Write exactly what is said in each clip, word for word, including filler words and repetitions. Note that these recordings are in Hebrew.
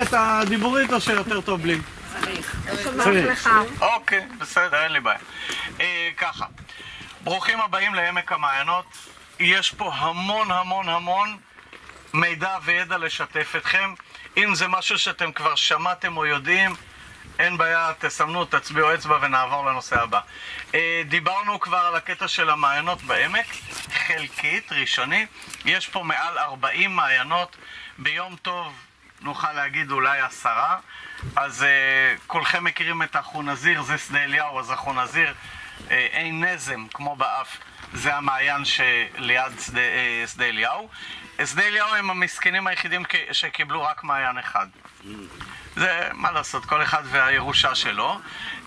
את הדיבורית או שיותר טוב בלי? צריך. צריך. אוקיי, בסדר, אין לי בעיה. ככה, ברוכים הבאים לעמק המעיינות. יש פה המון המון המון מידע וידע לשתף אתכם. אם זה משהו שאתם כבר שמעתם או יודעים, אין בעיה, תסמנו, תצביעו אצבע ונעבור לנושא הבא. דיברנו כבר על הקטע של המעיינות בעמק, חלקית, ראשוני. יש פה מעל ארבעים מעיינות, ביום טוב נוכל להגיד אולי עשרה. אז כולכם מכירים את החונזיר, זה שדה אליהו, אז החונזיר אין נזם כמו באף, זה המעיין שליד שדה, שדה אליהו. שדה אליהו הם המסכנים היחידים שקיבלו רק מעיין אחד. זה מה לעשות, כל אחד והירושה שלו.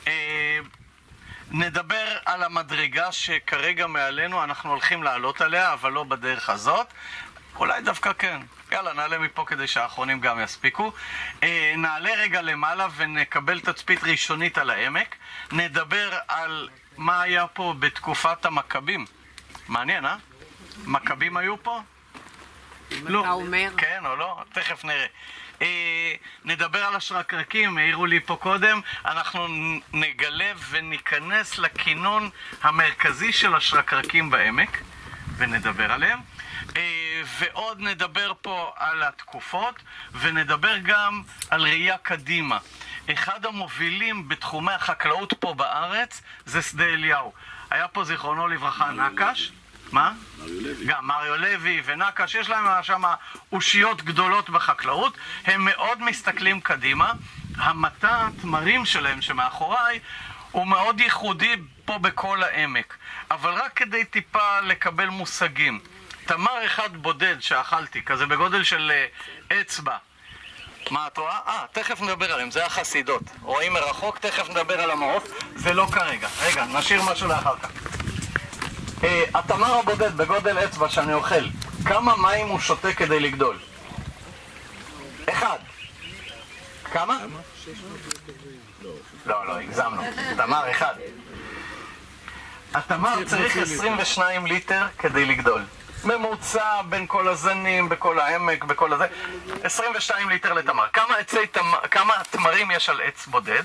נדבר על המדרגה שכרגע מעלינו, אנחנו הולכים לעלות עליה, אבל לא בדרך הזאת. אולי דווקא כן. יאללה, נעלה מפה כדי שהאחרונים גם יספיקו. נעלה רגע למעלה ונקבל תצפית ראשונית על העמק. נדבר על מה היה פה בתקופת המכבים. מעניין, אה? מכבים היו פה? לא. אתה אומר? כן או לא? תכף נראה. נדבר על השרקרקים, העירו לי פה קודם. אנחנו נגלה וניכנס לכינון המרכזי של השרקרקים בעמק ונדבר עליהם. ועוד נדבר פה על התקופות ונדבר גם על ראייה קדימה. אחד המובילים בתחומי החקלאות פה בארץ זה שדה אליהו. היה פה זיכרונו לברכה נקש. מה? גם מריו לוי ונקש, יש להם שם אושיות גדולות בחקלאות. הם מאוד מסתכלים קדימה. המטע התמרים שלהם שמאחוריי הוא מאוד ייחודי פה בכל העמק, אבל רק כדי טיפה לקבל מושגים. תמר אחד בודד שאכלתי, כזה בגודל של אצבע. מה את רואה? אה, תכף נדבר עליהם, זה החסידות. רואים מרחוק, תכף נדבר על המעוף, זה לא כרגע. רגע, נשאיר משהו לאחר כך. אה, התמר הבודד בגודל אצבע שאני אוכל, כמה מים הוא שותה כדי לגדול? אחד. כמה? לא, לא, הגזמנו. תמר אחד. התמר צריך עשרים ושניים ליטר כדי לגדול. ממוצע בין כל הזנים, בכל העמק, בכל הזה. עשרים ושניים ליטר לתמר. כמה עצי תמר, כמה תמרים יש על עץ בודד?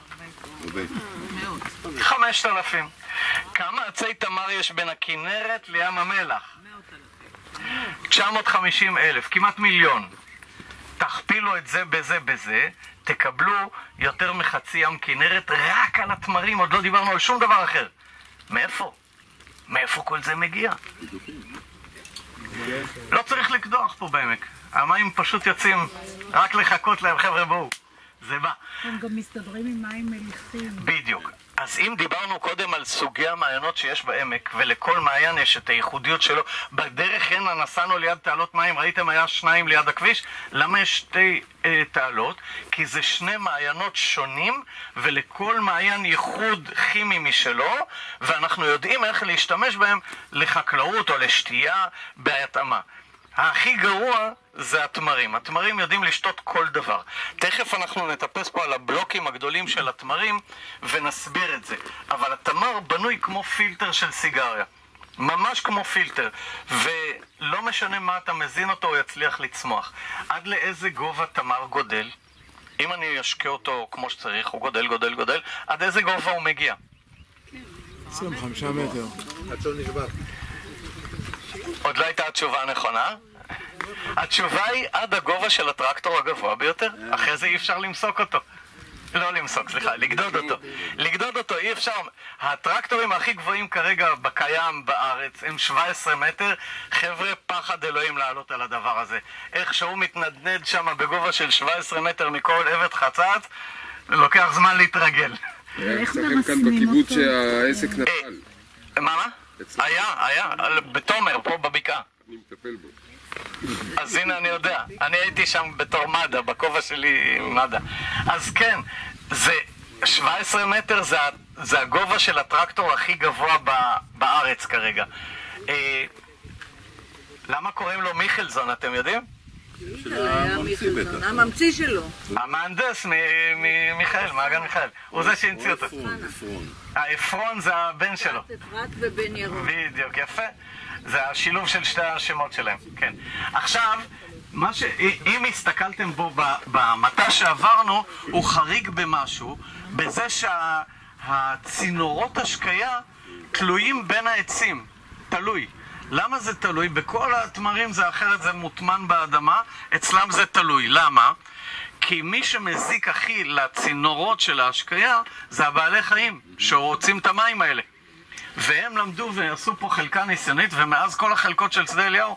חמשת אלפים. כמה עצי תמר יש בין הכנרת לים המלח? תשע מאות וחמישים אלף, כמעט מיליון. תכפילו את זה בזה בזה, תקבלו יותר מחצי ים כנרת רק על התמרים, עוד לא דיברנו על שום דבר אחר. מאיפה? מאיפה כל זה מגיע? לא צריך לקדוח פה בעמק. המים פשוט יוצאים רק לחכות להם, חבר'ה בואו. זה בא. הם גם מסתדרים עם מים מליחים. בדיוק. אז אם דיברנו קודם על סוגי המעיינות שיש בעמק, ולכל מעיין יש את הייחודיות שלו, בדרך הנה נסענו ליד תעלות מים, ראיתם היה שניים ליד הכביש? למה יש שתי אה, תעלות? כי זה שני מעיינות שונים, ולכל מעיין ייחוד כימי משלו, ואנחנו יודעים איך להשתמש בהם לחקלאות או לשתייה בהתאמה. הכי גרוע זה התמרים. התמרים יודעים לשתות כל דבר. תכף אנחנו נטפס פה על הבלוקים הגדולים של התמרים ונסביר את זה. אבל התמר בנוי כמו פילטר של סיגריה. ממש כמו פילטר. ולא משנה מה אתה מזין אותו, הוא יצליח לצמוח. עד לאיזה גובה תמר גודל? אם אני אשקה אותו כמו שצריך, הוא גודל, גודל, גודל. עד איזה גובה הוא מגיע? עשרים וחמישה מטר. עד שהוא נשבר. עוד לא הייתה התשובה הנכונה. התשובה היא עד הגובה של הטרקטור הגבוה ביותר. אחרי זה אי אפשר למסוק אותו. לא למסוק, סליחה, לגדוד אותו. לגדוד אותו אי אפשר. הטרקטורים הכי גבוהים כרגע בקיים בארץ הם שבע עשרה מטר. חבר'ה, פחד אלוהים לעלות על הדבר הזה. איך שהוא מתנדנד שם בגובה של שבע עשרה מטר מכל עבד חצץ, לוקח זמן להתרגל. איך אצלכם כאן מרסנים בקיבוץ אותו? שהעסק נפל. מה מה? היה, היה, בתומר, פה בבקעה. אני מטפל בו. אז הנה אני יודע, אני הייתי שם בתור מד"א, בכובע שלי עם מד"א. אז כן, זה שבע עשרה מטר, זה, זה הגובה של הטרקטור הכי גבוה ב, בארץ כרגע. אה, למה קוראים לו מיכלזון, אתם יודעים? הממציא שלו. המהנדס ממיכאל, מעגן מיכאל. הוא זה שהמציא אותו. האפרון זה הבן שלו. אפרת ובן ירון. בדיוק, יפה. זה השילוב של שתי השמות שלהם, כן. עכשיו, מה ש... אם הסתכלתם בו במטה שעברנו, הוא חריג במשהו, בזה שהצינורות השקיה תלויים בין העצים. תלוי. למה זה תלוי? בכל התמרים זה אחרת, זה מוטמן באדמה, אצלם זה תלוי. למה? כי מי שמזיק הכי לצינורות של ההשקיה זה הבעלי חיים שרוצים את המים האלה. והם למדו ועשו פה חלקה ניסיונית, ומאז כל החלקות של שדה אליהו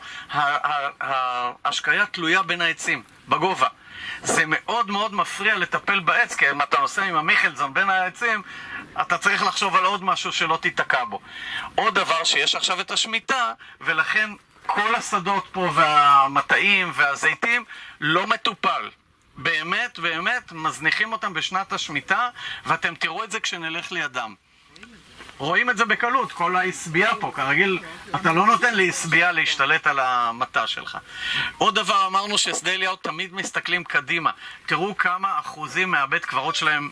ההשקיה תלויה בין העצים, בגובה. זה מאוד מאוד מפריע לטפל בעץ, כי אם אתה נוסע עם המיכלזון בין העצים, אתה צריך לחשוב על עוד משהו שלא תיתקע בו. עוד דבר שיש עכשיו את השמיטה, ולכן כל השדות פה והמטעים והזיתים לא מטופל. באמת, באמת, מזניחים אותם בשנת השמיטה, ואתם תראו את זה כשנלך לידם. רואים את זה בקלות, כל ההסביעה פה, כרגיל, אתה לא נותן להסביעה להשתלט על המטה שלך. עוד דבר, אמרנו ששדה אליהו תמיד מסתכלים קדימה. תראו כמה אחוזים מהבית קברות שלהם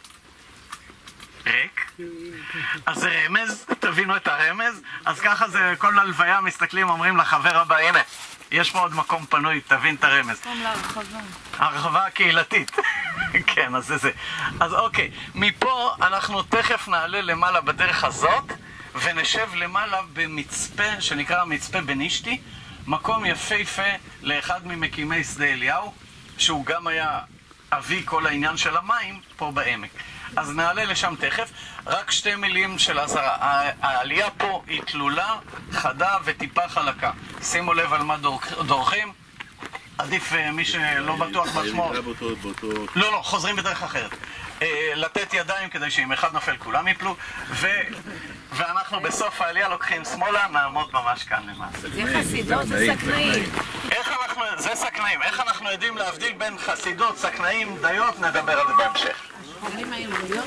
ריק. אז זה רמז, תבינו את הרמז. אז ככה זה, כל הלוויה מסתכלים, אומרים לחבר הבא, הנה, יש פה עוד מקום פנוי, תבין את הרמז. מקום להרחבה. הרחבה הקהילתית. כן, אז זה זה. אז אוקיי, מפה אנחנו תכף נעלה למעלה בדרך הזאת, ונשב למעלה במצפה, שנקרא מצפה בנישתי, מקום יפהפה לאחד ממקימי שדה אליהו, שהוא גם היה אבי כל העניין של המים פה בעמק. אז נעלה לשם תכף. רק שתי מילים של הזרה. העלייה פה היא תלולה, חדה וטיפה חלקה. שימו לב על מה דורכים. עדיף מי שלא בטוח בעצמו. לא, לא, חוזרים בדרך אחרת. לתת ידיים כדי שאם אחד נופל כולם יפלו. ואנחנו בסוף העלייה לוקחים שמאלה, נעמוד ממש כאן למעשה. זה חסידות, זה סכנאים. איך אנחנו, זה סכנאים. איך אנחנו יודעים להבדיל בין חסידות, סכנאים, דיות? נדבר על זה בהמשך. חולים האלוהיות?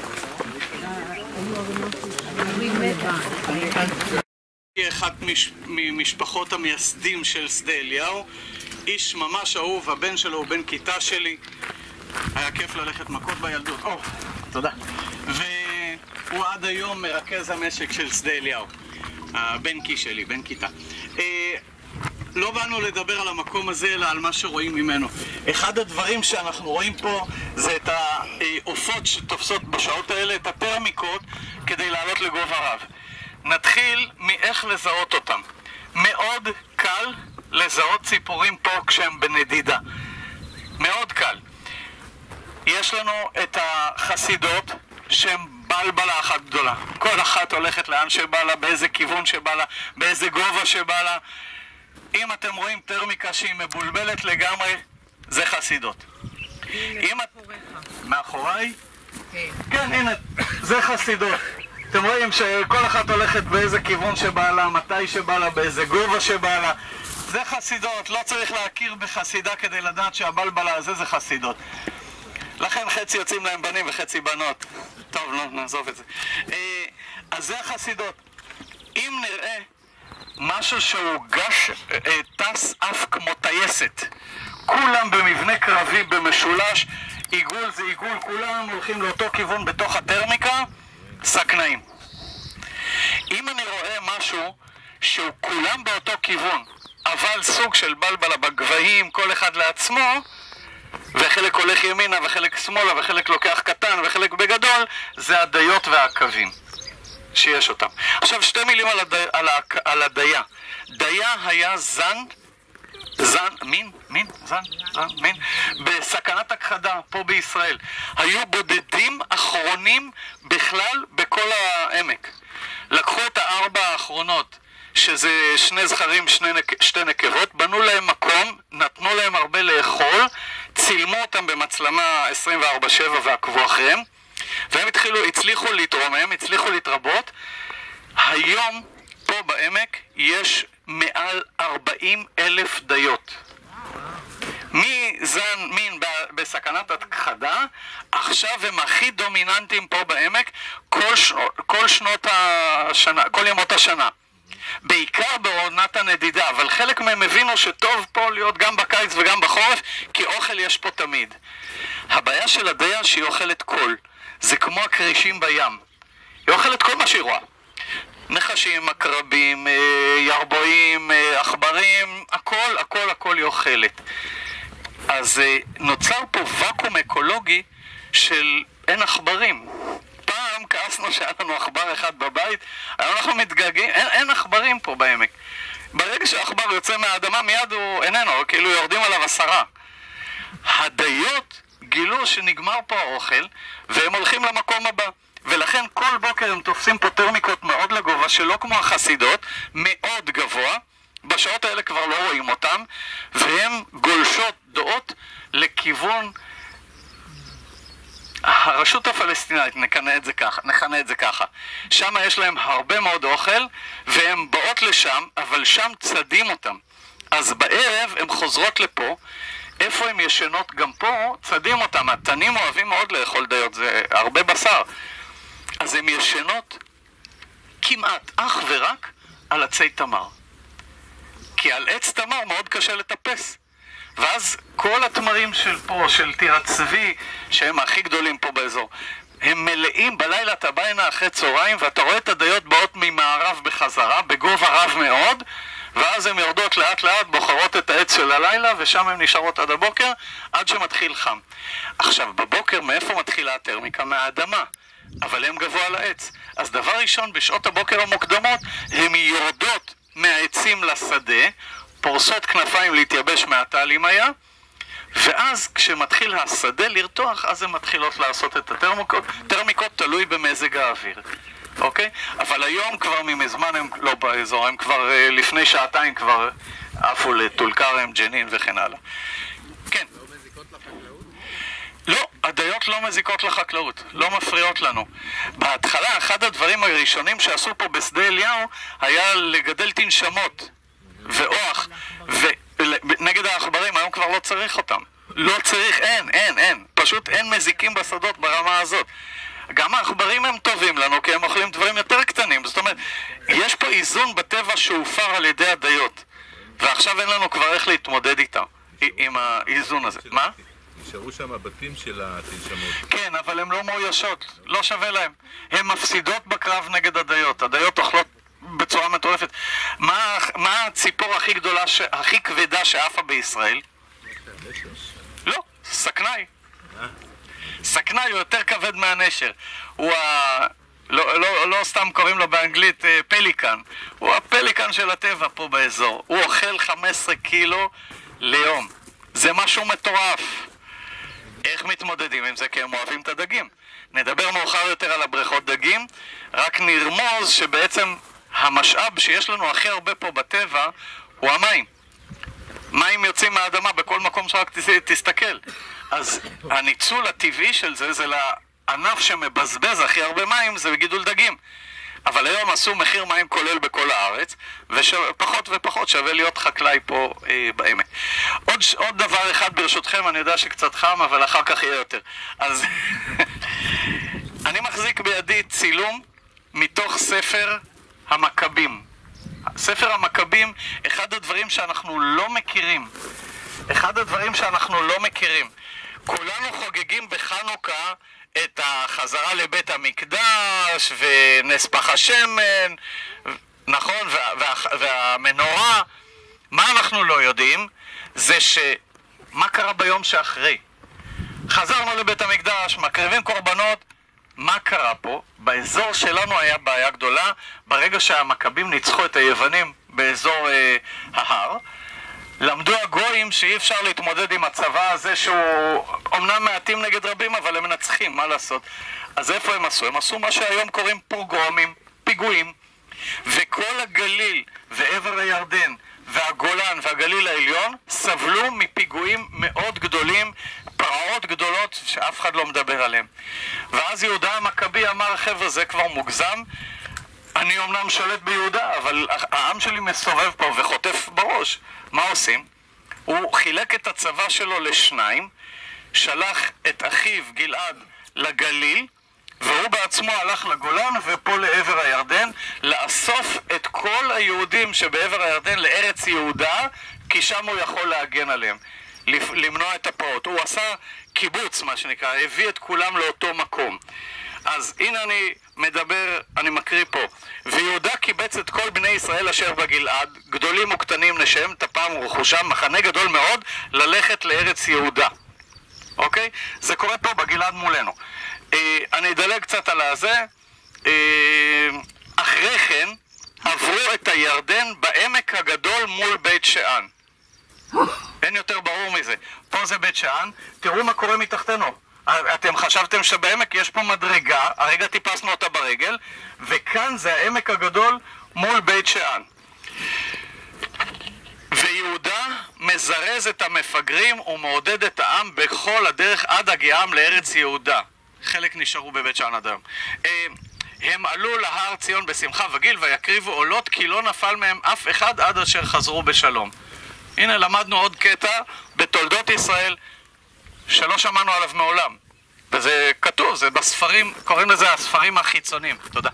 אחת ממשפחות המייסדים של שדה אליהו, איש ממש אהוב, הבן שלו הוא בן כיתה שלי, היה כיף ללכת מכות בילדות, או, תודה. והוא עד היום מרכז המשק של שדה אליהו, הבן כי שלי, בן כיתה. לא באנו לדבר על המקום הזה, אלא על מה שרואים ממנו. אחד הדברים שאנחנו רואים פה זה את העופות שתופסות בשעות האלה, את הטרמיקות, כדי לעלות לגובה רב. נתחיל מאיך לזהות אותם. מאוד קל לזהות ציפורים פה כשהם בנדידה. מאוד קל. יש לנו את החסידות שהן בלבלה אחת גדולה. כל אחת הולכת לאן שבא לה, באיזה כיוון שבא לה, באיזה גובה שבא לה. אם אתם רואים טרמיקה שהיא מבולבלת לגמרי, זה חסידות. אם את... מאחוריי? כן, הנה, זה חסידות. אתם רואים שכל אחת הולכת באיזה כיוון שבא לה, מתי שבא לה, באיזה גובה שבא לה. זה חסידות, לא צריך להכיר בחסידה כדי לדעת שהבלבלה הזה זה חסידות. לכן חצי יוצאים להם בנים וחצי בנות. טוב, לא, נעזוב את זה. אז זה החסידות. אם נראה משהו שהוא גש, טס אף כמו טייסת, כולם במבנה קרבי במשולש, עיגול זה עיגול, כולם הולכים לאותו כיוון בתוך הטרמיקה, סכנאים. אם אני רואה משהו שהוא כולם באותו כיוון, אבל סוג של בלבלה בגבהים, כל אחד לעצמו, וחלק הולך ימינה וחלק שמאלה וחלק לוקח קטן וחלק בגדול, זה הדיות והעקבים שיש אותם. עכשיו שתי מילים על, הדי, על, ה, על הדיה. דיה היה זן, זן, מין, מין, זן, זן, מין, בסכנת הכחדה פה בישראל. היו בודדים אחרונים בכלל בכל העמק. לקחו את הארבע האחרונות, שזה שני זכרים, שני נק... שתי נקבות, בנו להם מקום, נתנו להם הרבה לאכול, צילמו אותם במצלמה עשרים וארבע שבע ועקבו אחריהם, והם התחילו, הצליחו להתרומם, הצליחו להתרבות. היום פה בעמק יש מעל ארבעים אלף דיות. מזן מין בסכנת הכחדה, עכשיו הם הכי דומיננטיים פה בעמק כל, ש... כל שנות השנה, כל ימות השנה. בעיקר בעונת הנדידה, אבל חלק מהם הבינו שטוב פה להיות גם בקיץ וגם בחורף, כי אוכל יש פה תמיד. הבעיה של הדיה שהיא אוכלת קול, זה כמו הקרישים בים. היא אוכלת כל מה שהיא רואה. נחשים, עקרבים, ירבועים, עכברים, הכל, הכל, הכל היא אוכלת. אז נוצר פה ואקום אקולוגי של אין עכברים. פעם כעסנו שהיה לנו עכבר אחד בבית, היום אנחנו מתגעגעים, אין, אין עכברים פה בעמק. ברגע שהעכבר יוצא מהאדמה מיד הוא איננו, כאילו יורדים עליו עשרה. הדיות גילו שנגמר פה האוכל והם הולכים למקום הבא, ולכן כל בוקר הם תופסים פה טרמיקות מאוד לגובה, שלא כמו החסידות, מאוד גבוה. בשעות האלה כבר לא רואים אותם, והם גולשות דעות לכיוון הרשות הפלסטינאית, נכנה את זה ככה, נכנה את זה ככה. שם יש להם הרבה מאוד אוכל, והם באות לשם, אבל שם צדים אותם. אז בערב הם חוזרות לפה, איפה הם ישנות גם פה, צדים אותם. התנים אוהבים מאוד לאכול דיות, זה הרבה בשר. אז הם ישנות כמעט אך ורק על עצי תמר. כי על עץ תמר מאוד קשה לטפס. ואז כל התמרים של פה, של טירת צבי, שהם הכי גדולים פה באזור, הם מלאים. בלילה אתה בא הנה אחרי צהריים ואתה רואה את הדיות באות ממערב בחזרה, בגובה רב מאוד, ואז הן יורדות לאט לאט, בוחרות את העץ של הלילה, ושם הן נשארות עד הבוקר, עד שמתחיל חם. עכשיו, בבוקר מאיפה מתחילה הטרמיקה? מהאדמה. אבל הן גבוה על העץ. אז דבר ראשון, בשעות הבוקר המוקדמות, הן יורדות מהעצים לשדה, פורסות כנפיים להתייבש מהטל אם היה, ואז כשמתחיל השדה לרתוח, אז הן מתחילות לעשות את הטרמיקות. טרמיקות תלוי במזג האוויר. אוקיי? אבל היום כבר ממזמן הם לא באזור, הם כבר לפני שעתיים כבר עפו לטול כרם, ג'נין וכן הלאה. כן. לא מזיקות לחקלאות? לא, הדיות לא מזיקות לחקלאות, לא מפריעות לנו. בהתחלה, אחד הדברים הראשונים שעשו פה בשדה אליהו היה לגדל תנשמות ואוח, ונגד העכברים, היום כבר לא צריך אותם. לא צריך, אין, אין, אין. פשוט אין מזיקים בשדות ברמה הזאת. גם העכברים הם טובים לנו, כי הם אוכלים דברים יותר קטנים. זאת אומרת, יש פה איזון בטבע שהופר על ידי הדיות, ועכשיו אין לנו כבר איך להתמודד איתה, עם האיזון הזה. מה? נשארו שם הבתים של התנשמות. כן, אבל הן לא מאוישות, לא שווה להם. הן מפסידות בקרב נגד הדיות. הדיות אוכלות בצורה מטורפת. מה, מה הציפור הכי גדולה, ש... הכי כבדה שעפה בישראל? לא, סכנאי. סכנאי הוא יותר כבד מהנשר. הוא ה... לא, לא, לא סתם קוראים לו באנגלית פליקן. הוא הפליקן של הטבע פה באזור. הוא אוכל חמישה עשר קילו ליום. זה משהו מטורף. איך מתמודדים עם זה? כי הם אוהבים את הדגים. נדבר מאוחר יותר על הבריכות דגים, רק נרמוז שבעצם המשאב שיש לנו הכי הרבה פה בטבע הוא המים. מים יוצאים מהאדמה בכל מקום שרק תסתכל. אז הניצול הטבעי של זה, זה לענף שמבזבז הכי הרבה מים, זה בגידול דגים. אבל היום עשו מחיר מים כולל בכל הארץ, ופחות ופחות שווה להיות חקלאי פה אה, בעמק. עוד, עוד דבר אחד ברשותכם, אני יודע שקצת חם, אבל אחר כך יהיה יותר. אז אני מחזיק בידי צילום מתוך ספר המכבים. ספר המכבים, אחד הדברים שאנחנו לא מכירים, אחד הדברים שאנחנו לא מכירים, כולנו חוגגים בחנוכה את החזרה לבית המקדש ונס פח השמן, נכון, וה, וה, והמנורה. מה אנחנו לא יודעים זה שמה קרה ביום שאחרי. חזרנו לבית המקדש, מקריבים קורבנות. מה קרה פה? באזור שלנו היה בעיה גדולה. ברגע שהמכבים ניצחו את היוונים באזור אה, ההר, למדו הגויים שאי אפשר להתמודד עם הצבא הזה שהוא אומנם מעטים נגד רבים, אבל הם מנצחים, מה לעשות? אז איפה הם עשו? הם עשו מה שהיום קוראים פוגרומים, פיגועים, וכל הגליל ועבר הירדן והגולן והגליל העליון סבלו מפיגועים מאוד גדולים, פרעות גדולות שאף אחד לא מדבר עליהם. ואז יהודה המכבי אמר, חבר'ה, זה כבר מוגזם, אני אומנם שולט ביהודה, אבל העם שלי מסובב פה וחוטף בראש. מה עושים? הוא חילק את הצבא שלו לשניים, שלח את אחיו גלעד לגליל, והוא בעצמו הלך לגולן ופה לעבר הירדן, לאסוף את כל היהודים שבעבר הירדן לארץ יהודה, כי שם הוא יכול להגן עליהם, למנוע את הפרעות. הוא עשה קיבוץ, מה שנקרא, הביא את כולם לאותו מקום. אז הנה אני מדבר, אני מקריא פה. ויהודה קיבץ את כל בני ישראל אשר בגלעד, גדולים וקטנים, נשיהם, טפם ורכושם, מחנה גדול מאוד, ללכת לארץ יהודה. אוקיי? זה קורה פה בגלעד מולנו. אה, אני אדלג קצת על הזה. אה, אחרי כן עברו את הירדן בעמק הגדול מול בית שאן. אין יותר ברור מזה. פה זה בית שאן, תראו מה קורה מתחתנו. אתם חשבתם שבעמק יש פה מדרגה, הרגע טיפסנו אותה ברגל, וכאן זה העמק הגדול מול בית שאן. ויהודה מזרז את המפגרים ומעודד את העם בכל הדרך עד הגיעם לארץ יהודה. חלק נשארו בבית שאן עד היום. הם עלו להר ציון בשמחה וגיל ויקריבו עולות, כי לא נפל מהם אף אחד עד אשר חזרו בשלום. הנה למדנו עוד קטע בתולדות ישראל שלא שמענו עליו מעולם, וזה כתוב, זה בספרים, קוראים לזה הספרים החיצוניים. תודה.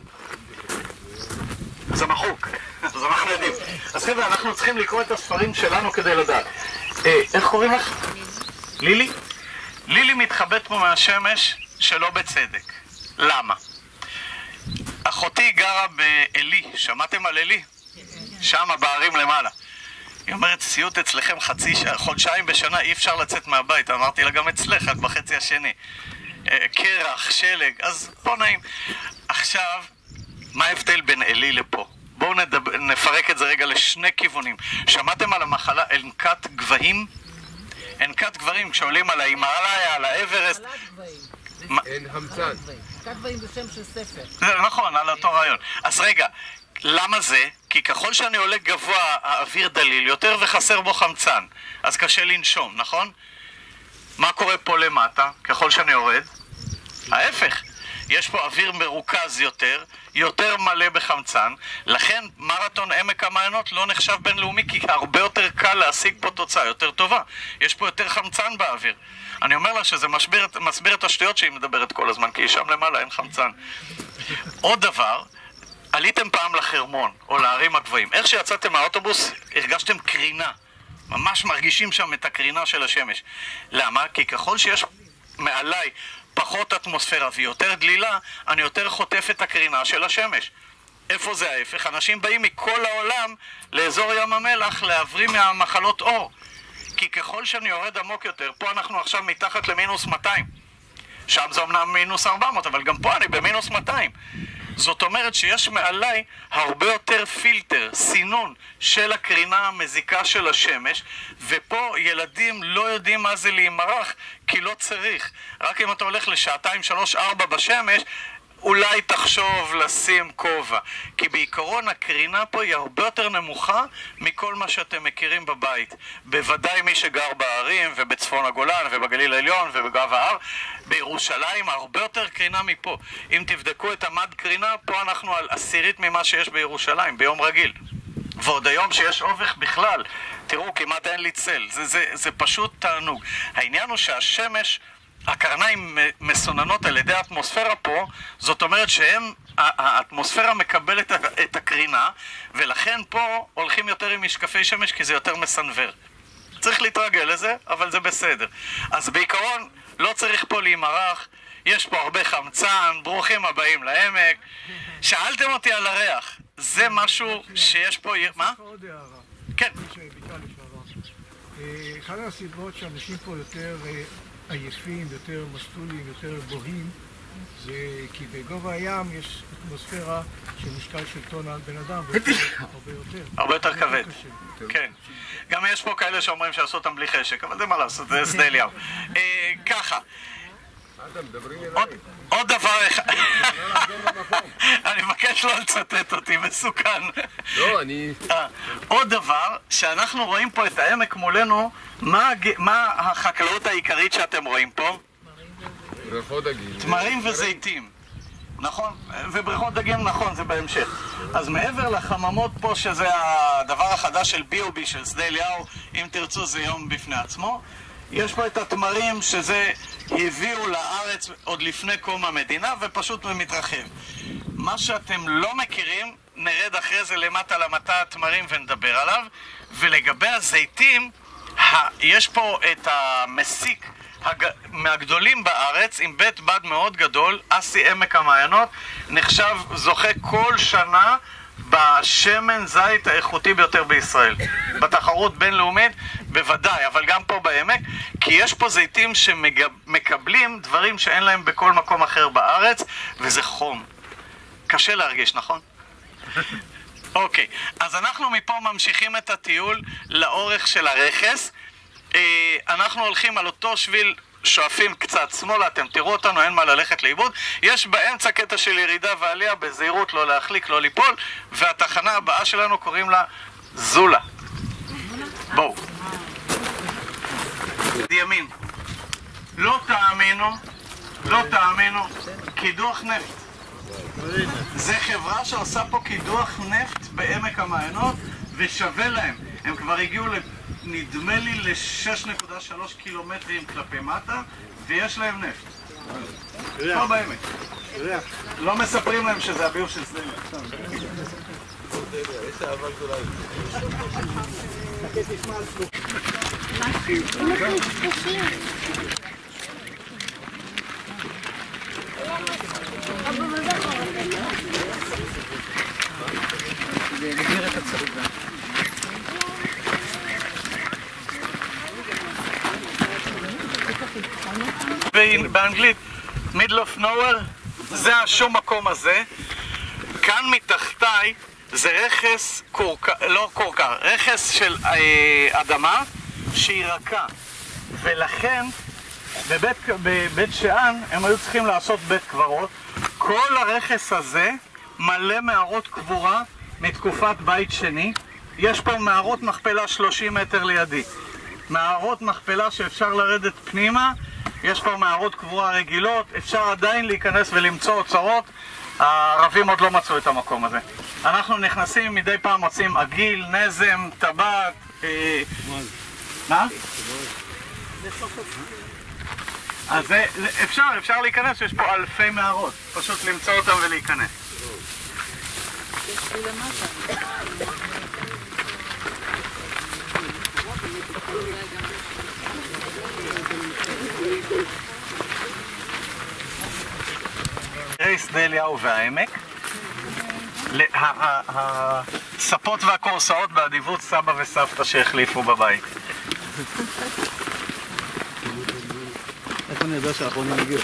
זה מחוק, אז אנחנו יודעים. אז חבר'ה, אנחנו צריכים לקרוא את הספרים שלנו כדי לדעת. אה, איך קוראים לך? לילי? לילי מתחבאת פה מהשמש שלא בצדק. למה? אחותי גרה באלי, שמעתם על אלי? שם בערים למעלה. היא אומרת, סיוט אצלכם חצי, חודשיים בשנה, אי אפשר לצאת מהבית. אמרתי לה, גם אצלך, רק בחצי השני. קרח, שלג, אז פה נעים. עכשיו, מה ההבדל בין אלי לפה? בואו נדבר, נפרק את זה רגע לשני כיוונים. שמעתם על המחלה אנקת גבהים? אנקת גבהים, כשעולים על ההימאליה, על האברסט. אין חמצן. אנקת גבהים זה שם של ספר. נכון, על אותו רעיון. אז רגע, למה זה? כי ככל שאני עולה גבוה, האוויר דליל יותר וחסר בו חמצן. אז קשה לנשום, נכון? מה קורה פה למטה, ככל שאני יורד? ההפך. יש פה אוויר מרוכז יותר, יותר מלא בחמצן, לכן מרתון עמק המעיינות לא נחשב בינלאומי, כי הרבה יותר קל להשיג פה תוצאה יותר טובה. יש פה יותר חמצן באוויר. אני אומר לה שזה מסביר, מסביר את השטויות שהיא מדברת כל הזמן, כי שם למעלה אין חמצן. עוד דבר, עליתם פעם לחרמון או להרים הגבוהים. איך שיצאתם מהאוטובוס הרגשתם קרינה. ממש מרגישים שם את הקרינה של השמש. למה? כי ככל שיש מעליי פחות אטמוספירה ויותר דלילה, אני יותר חוטף את הקרינה של השמש. איפה זה ההפך? אנשים באים מכל העולם לאזור ים המלח להבריא מהמחלות אור. כי ככל שאני יורד עמוק יותר, פה אנחנו עכשיו מתחת למינוס מאתיים. שם זה אומנם מינוס ארבע מאות, אבל גם פה אני במינוס מאתיים. זאת אומרת שיש מעליי הרבה יותר פילטר, סינון של הקרינה המזיקה של השמש, ופה ילדים לא יודעים מה זה להימרח, כי לא צריך. רק אם אתה הולך לשעתיים, שלוש, ארבע בשמש, אולי תחשוב לשים כובע. כי בעיקרון הקרינה פה היא הרבה יותר נמוכה מכל מה שאתם מכירים בבית. בוודאי מי שגר בערים ובצפון הגולן ובגליל העליון ובגב ההר. בירושלים הרבה יותר קרינה מפה. אם תבדקו את המד קרינה, פה אנחנו על עשירית ממה שיש בירושלים, ביום רגיל. ועוד היום שיש אובך בכלל. תראו, כמעט אין לי צל. זה, זה, זה פשוט תענוג. העניין הוא שהשמש... הקרניים מסוננות על ידי האטמוספירה פה, זאת אומרת שהם, האטמוספירה מקבלת את הקרינה, ולכן פה הולכים יותר עם משקפי שמש כי זה יותר מסנבר. צריך להתרגל לזה, אבל זה בסדר. אז בעיקרון לא צריך פה להימרח, יש פה הרבה חמצן, ברוכים הבאים לעמק. שאלתם אותי על הריח, זה משהו שיש פה... מה? עוד הערה. כן. אחד הסיבות שאנשים פה יותר עייפים, יותר מסטולים, יותר בוהים, זה כי בגובה הים יש אטמוספירה של משקל של טון על בן אדם, הרבה יותר. הרבה יותר כבד. כן. גם יש פה כאלה שאומרים שעשו אותם בלי חשק, אבל זה מה לעשות, זה שדה אליהו. ככה. עוד דבר אחד. אני מבקש לא לצטט אותי, מסוכן. לא, אני... עוד דבר, שאנחנו רואים פה את העמק מולנו, מה החקלאות העיקרית שאתם רואים פה? בריכות דגים. תמרים וזיתים. נכון? ובריכות דגים, נכון, זה בהמשך. אז מעבר לחממות פה, שזה הדבר החדש של בי או בי, של שדה אליהו, אם תרצו זה יום בפני עצמו, יש פה את התמרים שזה הביאו לארץ עוד לפני קום המדינה ופשוט מתרחב. מה שאתם לא מכירים, נרד אחרי זה למטה למטה התמרים ונדבר עליו. ולגבי הזיתים, יש פה את המסיק הג... מהגדולים בארץ, עם בית בד מאוד גדול, אסי עמק המעיינות, נחשב זוכה כל שנה בשמן זית האיכותי ביותר בישראל. בתחרות בינלאומית בוודאי, אבל גם פה בעמק, כי יש פה זיתים שמקבלים דברים שאין להם בכל מקום אחר בארץ, וזה חום. קשה להרגיש, נכון? אוקיי, אז אנחנו מפה ממשיכים את הטיול לאורך של הרכס. אנחנו הולכים על אותו שביל, שואפים קצת שמאלה, אתם תראו אותנו, אין מה ללכת לאיבוד. יש באמצע קטע של ירידה ועלייה, בזהירות, לא להחליק, לא ליפול, והתחנה הבאה שלנו קוראים לה זולה. בואו. ימין. לא תאמינו, לא תאמינו, קידוח נפט. זה חברה שעושה פה קידוח נפט בעמק המעיינות, ושווה להם. הם כבר הגיעו ל... נדמה לי ל-שש נקודה שלוש קילומטרים כלפי מטה, ויש להם נפט. פה בעמק. לא מספרים להם שזה הביוב של סדליה. יש אהבה גדולה. זה נגמר את הצעודה. באנגלית middle of nowhere, זה השום מקום הזה. כאן מתחתיי זה רכס קורקע, לא קורקע, רכס של אה, אדמה שהיא רכה, ולכן בבית, בבית שאן הם היו צריכים לעשות בית קברות. כל הרכס הזה מלא מערות קבורה מתקופת בית שני. יש פה מערות מכפלה שלושים מטר לידי, מערות מכפלה שאפשר לרדת פנימה. יש פה מערות קבורה רגילות, אפשר עדיין להיכנס ולמצוא אוצרות. הערבים עוד לא מצאו את המקום הזה. אנחנו נכנסים, מדי פעם מוצאים עגיל, נזם, טבעת. אה... מה? אז זה, אפשר, אפשר להיכנס, יש פה אלפי מערות. פשוט למצוא אותם ולהיכנס. שדה אליהו והעמק. הספות והקורסאות באדיבות סבא וסבתא שהחליפו בבית. איך אני יודע שהאחרונים הגיעו?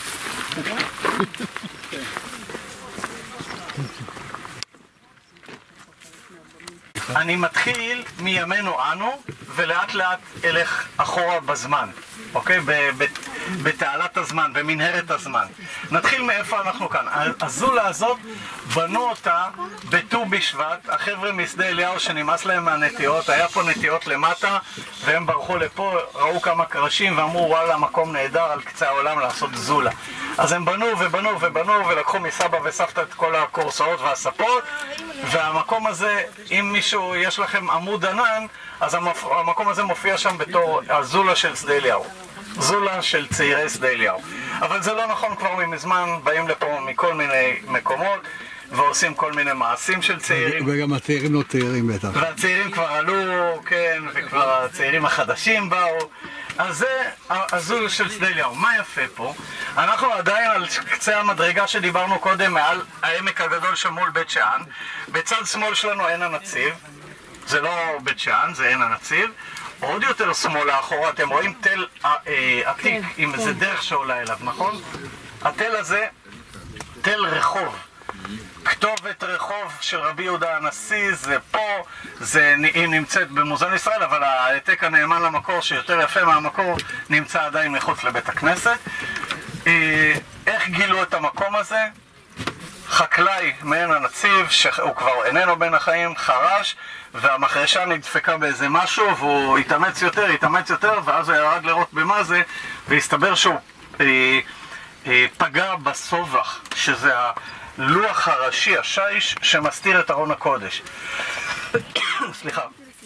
אני מתחיל מימינו אנו, ולאט לאט אלך אחורה בזמן, אוקיי? בתעלת הזמן, במנהרת הזמן. נתחיל מאיפה אנחנו כאן. הזולה הזאת, בנו אותה בט"ו בשבט. החבר'ה משדה אליהו שנמאס להם מהנטיעות, היה פה נטיעות למטה, והם ברחו לפה, ראו כמה קרשים ואמרו וואלה, מקום נהדר על קצה העולם לעשות זולה. אז הם בנו ובנו ובנו ולקחו מסבא וסבתא את כל הקורסאות והספות, והמקום הזה, אם מישהו, יש לכם עמוד ענן, אז המקום הזה מופיע שם בתור הזולה של שדה אליהו. זולה של צעירי שדה אליהו. אבל זה לא נכון, כבר מזמן באים לפה מכל מיני מקומות ועושים כל מיני מעשים של צעירים. וגם הצעירים לא צעירים בטח. והצעירים כבר עלו, כן, וכבר הצעירים החדשים באו. אז זה הזולה של שדה אליהו. מה יפה פה? אנחנו עדיין על קצה המדרגה שדיברנו קודם, מעל העמק הגדול שמול בית שאן. בצד שמאל שלנו עין הנציב. זה לא בית שאן, זה עין הנציב. עוד יותר שמאלה אחורה, אתם רואים תל עתיק עם איזה דרך שעולה אליו, נכון? התל הזה, תל רחוב. כתובת רחוב של רבי יהודה הנשיא, זה פה, זה, היא נמצאת במוזיאון ישראל, אבל העתק הנאמן למקור, שיותר יפה מהמקור, נמצא עדיין מחוץ לבית הכנסת. איך גילו את המקום הזה? חקלאי מעין הנציב, שהוא כבר איננו בין החיים, חרש, והמחרשה נדפקה באיזה משהו, והוא התאמץ יותר, התאמץ יותר, ואז הוא ירד לראות במה זה, והסתבר שהוא אה, אה, פגע בסובח, שזה הלוח הראשי, השיש, שמסתיר את ארון הקודש. סליחה.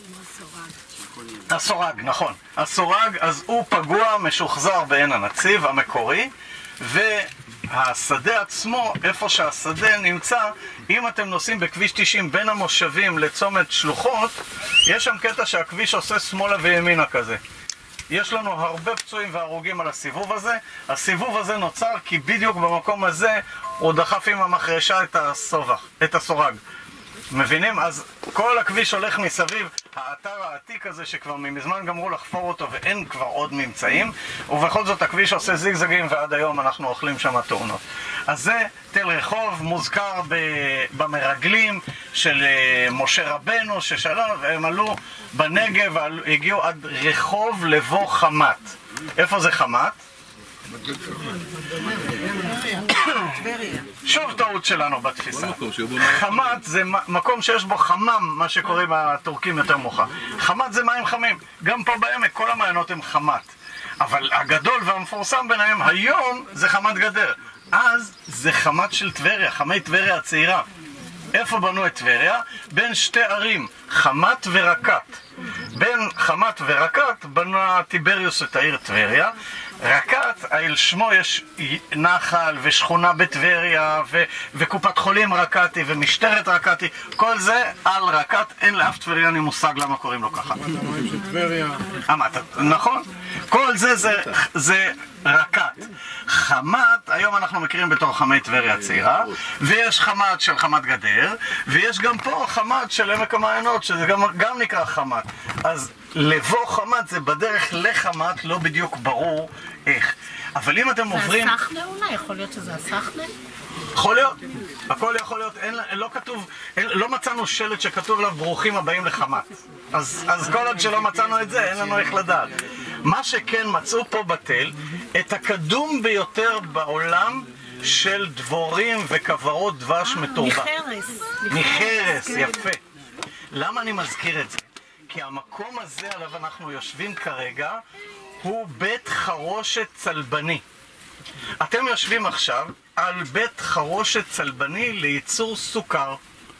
הסורג, נכון. הסורג, אז הוא פגוע, משוחזר בעין הנציב, המקורי, ו... השדה עצמו, איפה שהשדה נמצא, אם אתם נוסעים בכביש תשעים בין המושבים לצומת שלוחות, יש שם קטע שהכביש עושה שמאלה וימינה כזה. יש לנו הרבה פצועים והרוגים על הסיבוב הזה. הסיבוב הזה נוצר כי בדיוק במקום הזה הוא דחף עם המחרשה את הסובח, את הסורג. מבינים? אז כל הכביש הולך מסביב, האתר העתיק הזה שכבר מזמן גמרו לחפור אותו ואין כבר עוד ממצאים, ובכל זאת הכביש עושה זיגזגים ועד היום אנחנו אוכלים שם תאונות. אז זה תל רחוב, מוזכר במרגלים של משה רבנו ששלם, והם עלו בנגב והגיעו עד רחוב לבוא חמת. איפה זה חמת? שוב טעות שלנו בתפיסה. חמת זה מקום שיש בו חמם, מה שקוראים הטורקים יותר מאוחר. חמת זה מים חמים. גם פה בעמק כל המעיינות הם חמת. אבל הגדול והמפורסם ביניהם היום זה חמת גדר. אז זה חמת של טבריה, חמי טבריה הצעירה. איפה בנו את טבריה? בין שתי ערים, חמת ורקת. בין חמת ורקת בנה טיבריוס את העיר טבריה. רקת, על שמו יש נחל ושכונה בטבריה ו- וקופת חולים רקתי ומשטרת רקתי. כל זה על רקת, אין לאף טבריאני מושג למה קוראים לו ככה. המים של טבריה. נכון. כל זה זה, זה רקת. חמת, היום אנחנו מכירים בתור חמי טבריה הצעירה, ויש חמת של חמת גדר, ויש גם פה חמת של עמק המעיינות, שזה גם, גם נקרא חמת. אז לבוא חמת זה בדרך לחמת, לא בדיוק ברור איך. אבל אם אתם עוברים... זה הסחנה אולי? יכול להיות שזה הסחנה? יכול להיות, הכל יכול להיות, אין, לא כתוב, אין, לא מצאנו שלט שכתוב עליו ברוכים הבאים לחמת. אז, אז כל עוד שלא מצאנו את זה, אין לנו איך לדעת. מה שכן מצאו פה בתל, את הקדום ביותר בעולם של דבורים וכברות דבש מטורבה. מחרס. מחרס, יפה. למה אני מזכיר את זה? כי המקום הזה עליו אנחנו יושבים כרגע, הוא בית חרושת צלבני. אתם יושבים עכשיו על בית חרושת צלבני לייצור סוכר.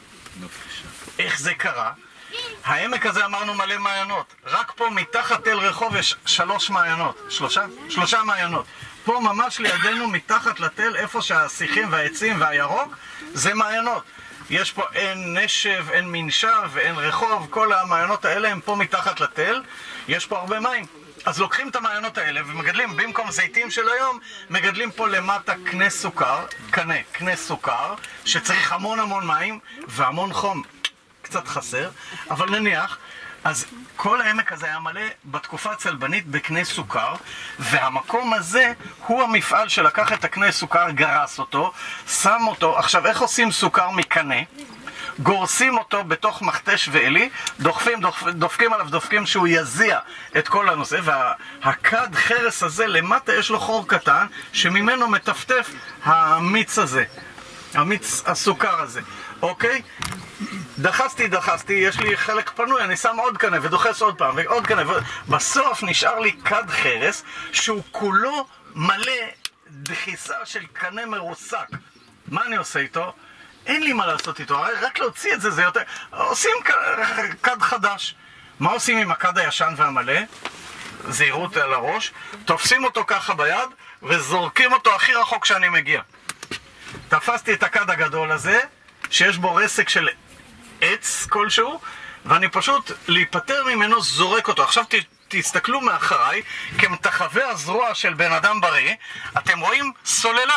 איך זה קרה? העמק הזה אמרנו מלא מעיינות. רק פה מתחת תל רחוב יש שלוש מעיינות. שלושה? שלושה מעיינות. פה ממש לידינו מתחת לתל, איפה שהשיחים והעצים והירוק, זה מעיינות. יש פה אין נשב, אין מנשב ואין רחוב, כל המעיינות האלה הם פה מתחת לתל. יש פה הרבה מים. אז לוקחים את המעיינות האלה ומגדלים, במקום זיתים של היום, מגדלים פה למטה קנה סוכר, קנה, קנה סוכר, שצריך המון המון מים והמון חום. קצת חסר, אבל נניח, אז כל העמק הזה היה מלא בתקופה הצלבנית בקנה סוכר, והמקום הזה הוא המפעל שלקח את הקנה סוכר, גרס אותו, שם אותו. עכשיו, איך עושים סוכר מקנה? גורסים אותו בתוך מכתש ואלי, דוחפים, דוחפ, דופקים עליו, דופקים שהוא יזיע את כל הנושא, והכד חרס הזה למטה יש לו חור קטן, שממנו מטפטף המיץ הזה, המיץ הסוכר הזה, אוקיי? דחסתי, דחסתי, יש לי חלק פנוי, אני שם עוד קנה ודוחס עוד פעם ועוד קנה, ובסוף נשאר לי כד חרס שהוא כולו מלא דחיסה של קנה מרוסק. מה אני עושה איתו? אין לי מה לעשות איתו, רק להוציא את זה זה יותר... עושים כד חדש. מה עושים עם הכד הישן והמלא? זהירות על הראש, תופסים אותו ככה ביד וזורקים אותו הכי רחוק שאני מגיע. תפסתי את הכד הגדול הזה שיש בו רסק של עץ כלשהו, ואני פשוט להיפטר ממנו זורק אותו. עכשיו ת, תסתכלו מאחריי, כמתחווה הזרוע של בן אדם בריא, אתם רואים סוללה.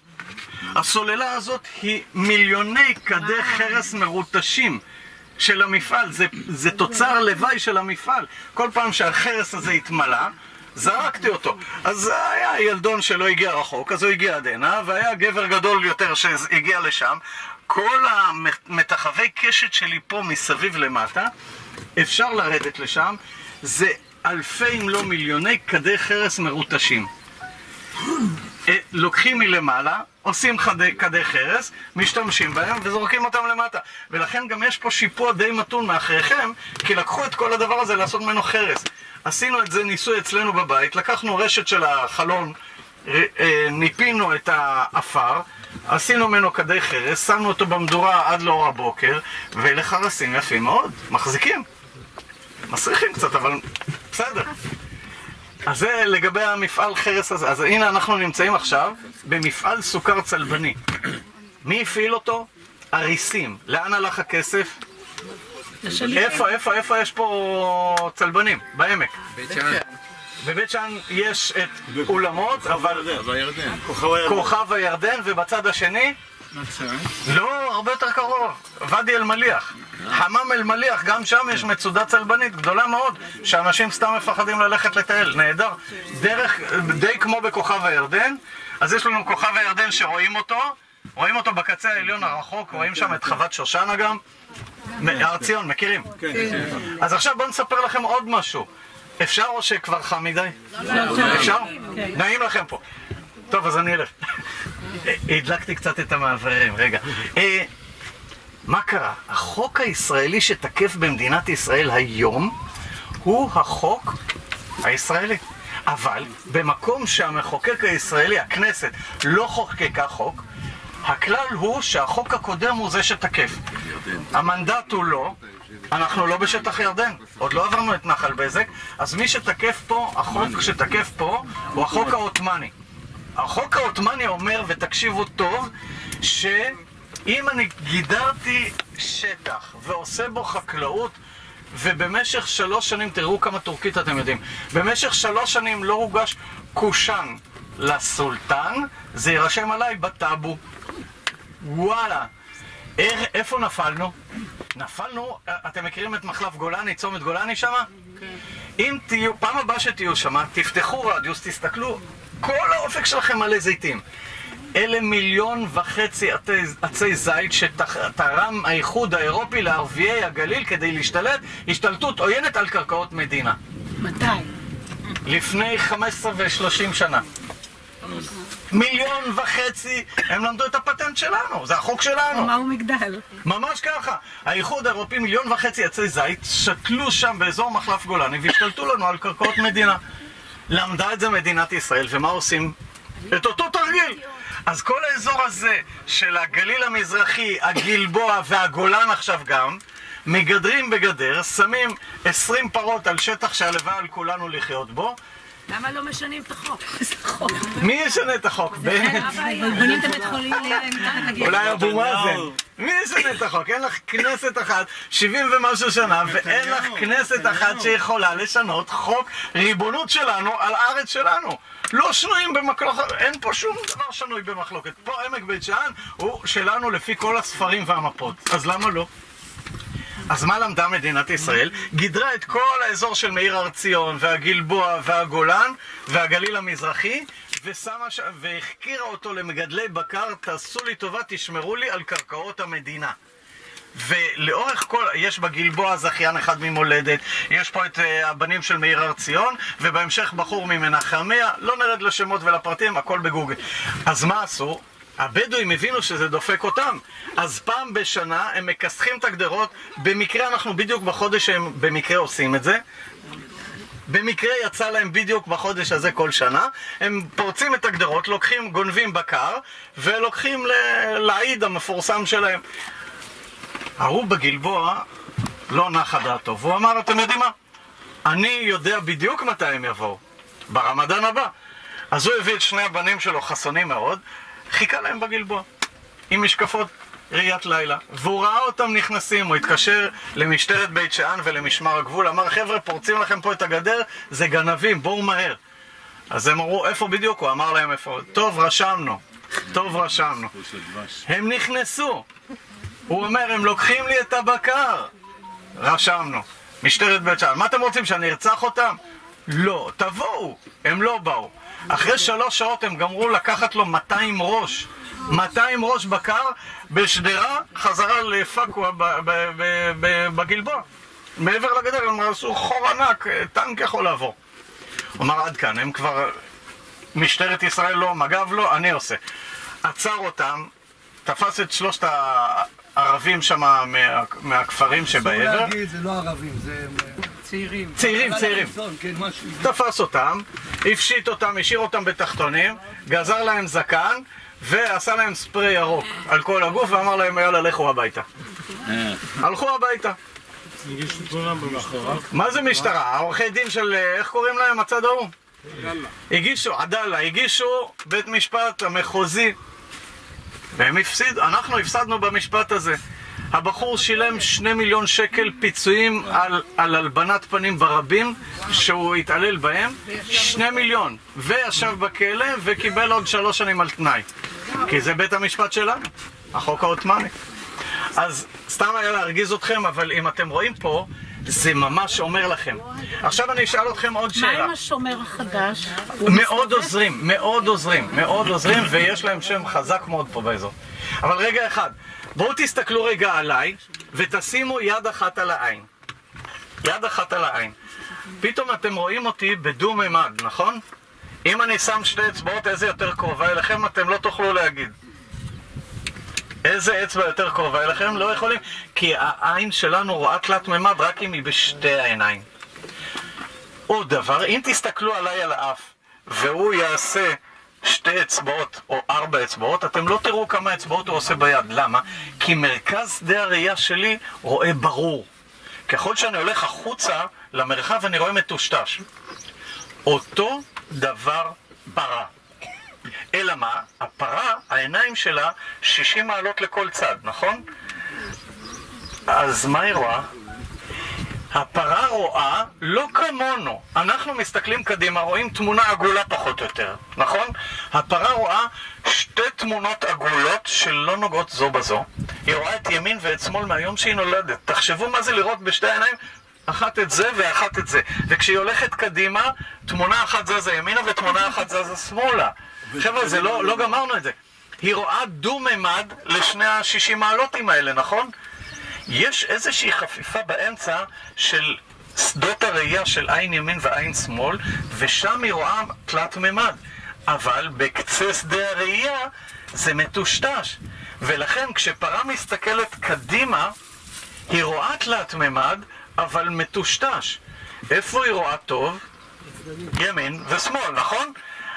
הסוללה הזאת היא מיליוני כדי חרס מרוטשים של המפעל, זה, זה תוצר לוואי של המפעל. כל פעם שהחרס הזה התמלא, זרקתי אותו. אז היה ילדון שלא הגיע רחוק, אז הוא הגיע עד הנה, והיה גבר גדול יותר שהגיע לשם. כל המתחווי קשת שלי פה מסביב למטה, אפשר לרדת לשם, זה אלפי אם לא מיליוני כדי חרס מרוטשים. לוקחים מלמעלה, עושים כדי חרס, משתמשים בהם וזורקים אותם למטה. ולכן גם יש פה שיפוע די מתון מאחריכם, כי לקחו את כל הדבר הזה לעשות ממנו חרס. עשינו את זה ניסוי אצלנו בבית, לקחנו רשת של החלון, ניפינו את האפר, עשינו ממנו כדי חרס, שמנו אותו במדורה עד לאור הבוקר, ואלה חרסים יפים מאוד, מחזיקים. מסריחים קצת, אבל בסדר. אז זה לגבי המפעל חרס הזה. אז הנה אנחנו נמצאים עכשיו במפעל סוכר צלבני. מי הפעיל אותו? אריסים. לאן הלך הכסף? איפה, איפה, איפה יש פה צלבנים? בעמק. בית שאן. בבית שאן יש את אולמות, אבל הירדן. כוכב הירדן, ובצד השני? לא, הרבה יותר קרוב, ואדי אל-מליח. חמם אל-מליח, גם שם יש מצודה צלבנית גדולה מאוד, שאנשים סתם מפחדים ללכת לטייל, נהדר. דרך, די כמו בכוכב הירדן, אז יש לנו כוכב הירדן שרואים אותו, רואים אותו בקצה העליון הרחוק, רואים שם את חוות שושנה גם. הר ציון, מכירים? אז עכשיו בואו נספר לכם עוד משהו. אפשר או שכבר חם מדי? אפשר? נעים לכם פה. טוב, אז אני אלך. הדלקתי קצת את המעברים, רגע. מה קרה? החוק הישראלי שתקף במדינת ישראל היום הוא החוק הישראלי. אבל במקום שהמחוקק הישראלי, הכנסת, לא חוקקה חוק, הכלל הוא שהחוק הקודם הוא זה שתקף. המנדט הוא לא, אנחנו לא בשטח ירדן, עוד לא עברנו את נחל בזק, אז מי שתקף פה, החוק שתקף פה, הוא החוק העות'מאני. החוק העות'מאני אומר, ותקשיבו טוב, שאם אני גידרתי שטח ועושה בו חקלאות, ובמשך שלוש שנים, תראו כמה טורקית אתם יודעים, במשך שלוש שנים לא הוגש קושן לסולטן, זה יירשם עליי בטאבו. וואלה, איך, איפה נפלנו? נפלנו, אתם מכירים את מחלף גולני, צומת גולני שמה? כן. אם תהיו, פעם הבאה שתהיו שמה, תפתחו רדיוס, תסתכלו, כל האופק שלכם מלא זיתים. אלה מיליון וחצי עצי זית שתרם האיחוד האירופי לערביי הגליל כדי להשתלט, השתלטות עוינת על קרקעות מדינה. מתי? לפני חמש עשרה ו-שלושים שנה. מיליון וחצי, הם למדו את הפטנט שלנו, זה החוק שלנו. מהו מגדל? ממש ככה. האיחוד האירופי מיליון וחצי עצי זית שתלו שם באזור מחלף גולני והשתלטו לנו על קרקעות מדינה. למדה את זה מדינת ישראל, ומה עושים? את אותו תרגיל. אז כל האזור הזה של הגליל המזרחי, הגלבוע והגולן עכשיו גם, מגדרים בגדר, שמים עשרים פרות על שטח שהלוואי על כולנו לחיות בו. למה לא משנים את החוק? איזה חוק? מי ישנה את החוק? בנט? בונים את הבית חולים ליד. אולי אבו מאזן. מי ישנה את החוק? אין לך כנסת אחת, שבעים ומשהו שנה, ואין לך כנסת אחת שיכולה לשנות חוק ריבונות שלנו על הארץ שלנו. לא שנויים במחלוקת, אין פה שום דבר שנוי במחלוקת. פה עמק בית שאן הוא שלנו לפי כל הספרים והמפות. אז למה לא? אז מה למדה מדינת ישראל? גידרה את כל האזור של מאיר הר ציון והגלבוע והגולן והגליל המזרחי ושמה ש... והחכירה אותו למגדלי בקר, תעשו לי טובה, תשמרו לי על קרקעות המדינה. ולאורך כל, יש בגלבוע זכיין אחד ממולדת, יש פה את uh, הבנים של מאיר הר ציון, ובהמשך בחור ממנחמיה, לא נרד לשמות ולפרטים, הכל בגוגל. אז מה עשו? הבדואים הבינו שזה דופק אותם, אז פעם בשנה הם מכסחים את הגדרות, במקרה אנחנו בדיוק בחודש שהם במקרה עושים את זה, במקרה יצא להם בדיוק בחודש הזה כל שנה, הם פורצים את הגדרות, לוקחים, גונבים בקר, ולוקחים לעיד המפורסם שלהם. ההוא בגלבוע לא נחה דעתו, והוא אמר, אתם יודעים מה? אני יודע בדיוק מתי הם יבואו, ברמדאן הבא. אז הוא הביא את שני הבנים שלו, חסונים מאוד, חיכה להם בגלבוע, עם משקפות ראיית לילה, והוא ראה אותם נכנסים, הוא התקשר למשטרת בית שאן ולמשמר הגבול, אמר, חבר'ה, פורצים לכם פה את הגדר, זה גנבים, בואו מהר. אז הם אמרו, איפה בדיוק? הוא אמר להם איפה, טוב, רשמנו, טוב, רשמנו. הם נכנסו, הוא אומר, הם לוקחים לי את הבקר, רשמנו. משטרת בית שאן, מה אתם רוצים, שאני ארצח אותם? לא, תבואו, הם לא באו. אחרי שלוש שעות הם גמרו לקחת לו מאתיים ראש, מאתיים ראש בקר בשדרה, חזרה לפקווה בגלבוע. מעבר לגדר הם עשו חור ענק, טנק יכול לעבור. הוא אמר, עד כאן, הם כבר, משטרת ישראל לא, מג"ב לא, אני עושה. עצר אותם, תפס את שלושת הערבים שם מה, מהכפרים שבעבר. אסור להגיד, זה לא ערבים, זה צעירים. צעירים, צעירים. תפס אותם, הפשיט אותם, השאיר אותם בתחתונים, גזר להם זקן, ועשה להם ספרי ירוק על כל הגוף, ואמר להם, יאללה, לכו הביתה. הלכו הביתה. מה זה משטרה? העורכי דין של, איך קוראים להם, הצד ההוא? הגישו, עדאלה, הגישו בית משפט המחוזי, והם הפסידו, אנחנו הפסדנו במשפט הזה. הבחור שילם שני מיליון שקל פיצויים על, על הלבנת פנים ברבים שהוא התעלל בהם, שני מיליון, וישב בכלא וקיבל עוד שלוש שנים על תנאי, כי זה בית המשפט שלנו, החוק העות'מאני. אז סתם היה להרגיז אתכם, אבל אם אתם רואים פה, זה ממש אומר לכם. עכשיו אני אשאל אתכם עוד שאלה. מה עם השומר החדש? מאוד עוזרים, מאוד עוזרים, מאוד עוזרים, ויש להם שם חזק מאוד פה באזור. אבל רגע אחד, בואו תסתכלו רגע עליי, ותשימו יד אחת על העין. יד אחת על העין. פתאום אתם רואים אותי בדו-ממד, נכון? אם אני שם שתי אצבעות, איזה יותר קרובה אליכם, אתם לא תוכלו להגיד. איזה אצבע יותר קרובה אליכם? לא יכולים, כי העין שלנו רואה תלת ממד רק אם היא בשתי העיניים. עוד דבר, אם תסתכלו עליי על האף, והוא יעשה שתי אצבעות או ארבע אצבעות, אתם לא תראו כמה אצבעות הוא עושה ביד. למה? כי מרכז שדה הראייה שלי רואה ברור. ככל שאני הולך החוצה למרחב אני רואה מטושטש. אותו דבר פרה. אלא מה? הפרה, העיניים שלה שישים מעלות לכל צד, נכון? אז מה היא רואה? הפרה רואה לא כמונו. אנחנו מסתכלים קדימה, רואים תמונה עגולה פחות או יותר, נכון? הפרה רואה שתי תמונות עגולות שלא נוגעות זו בזו. היא רואה את ימין ואת שמאל מהיום שהיא נולדת. תחשבו מה זה לראות בשתי העיניים, אחת את זה ואחת את זה. וכשהיא הולכת קדימה, תמונה אחת זזה ימינה ותמונה אחת זזה שמאלה. חבר'ה, זה לא, לא גמרנו את זה. היא רואה דו-ממד לשני השישים מעלותים האלה, נכון? יש איזושהי חפיפה באמצע של שדות הראייה של עין ימין ועין שמאל, ושם היא רואה תלת ממד. אבל בקצה שדה הראייה זה מטושטש. ולכן כשפרה מסתכלת קדימה, היא רואה תלת ממד, אבל מטושטש. איפה היא רואה טוב? ימין ושמאל, נכון?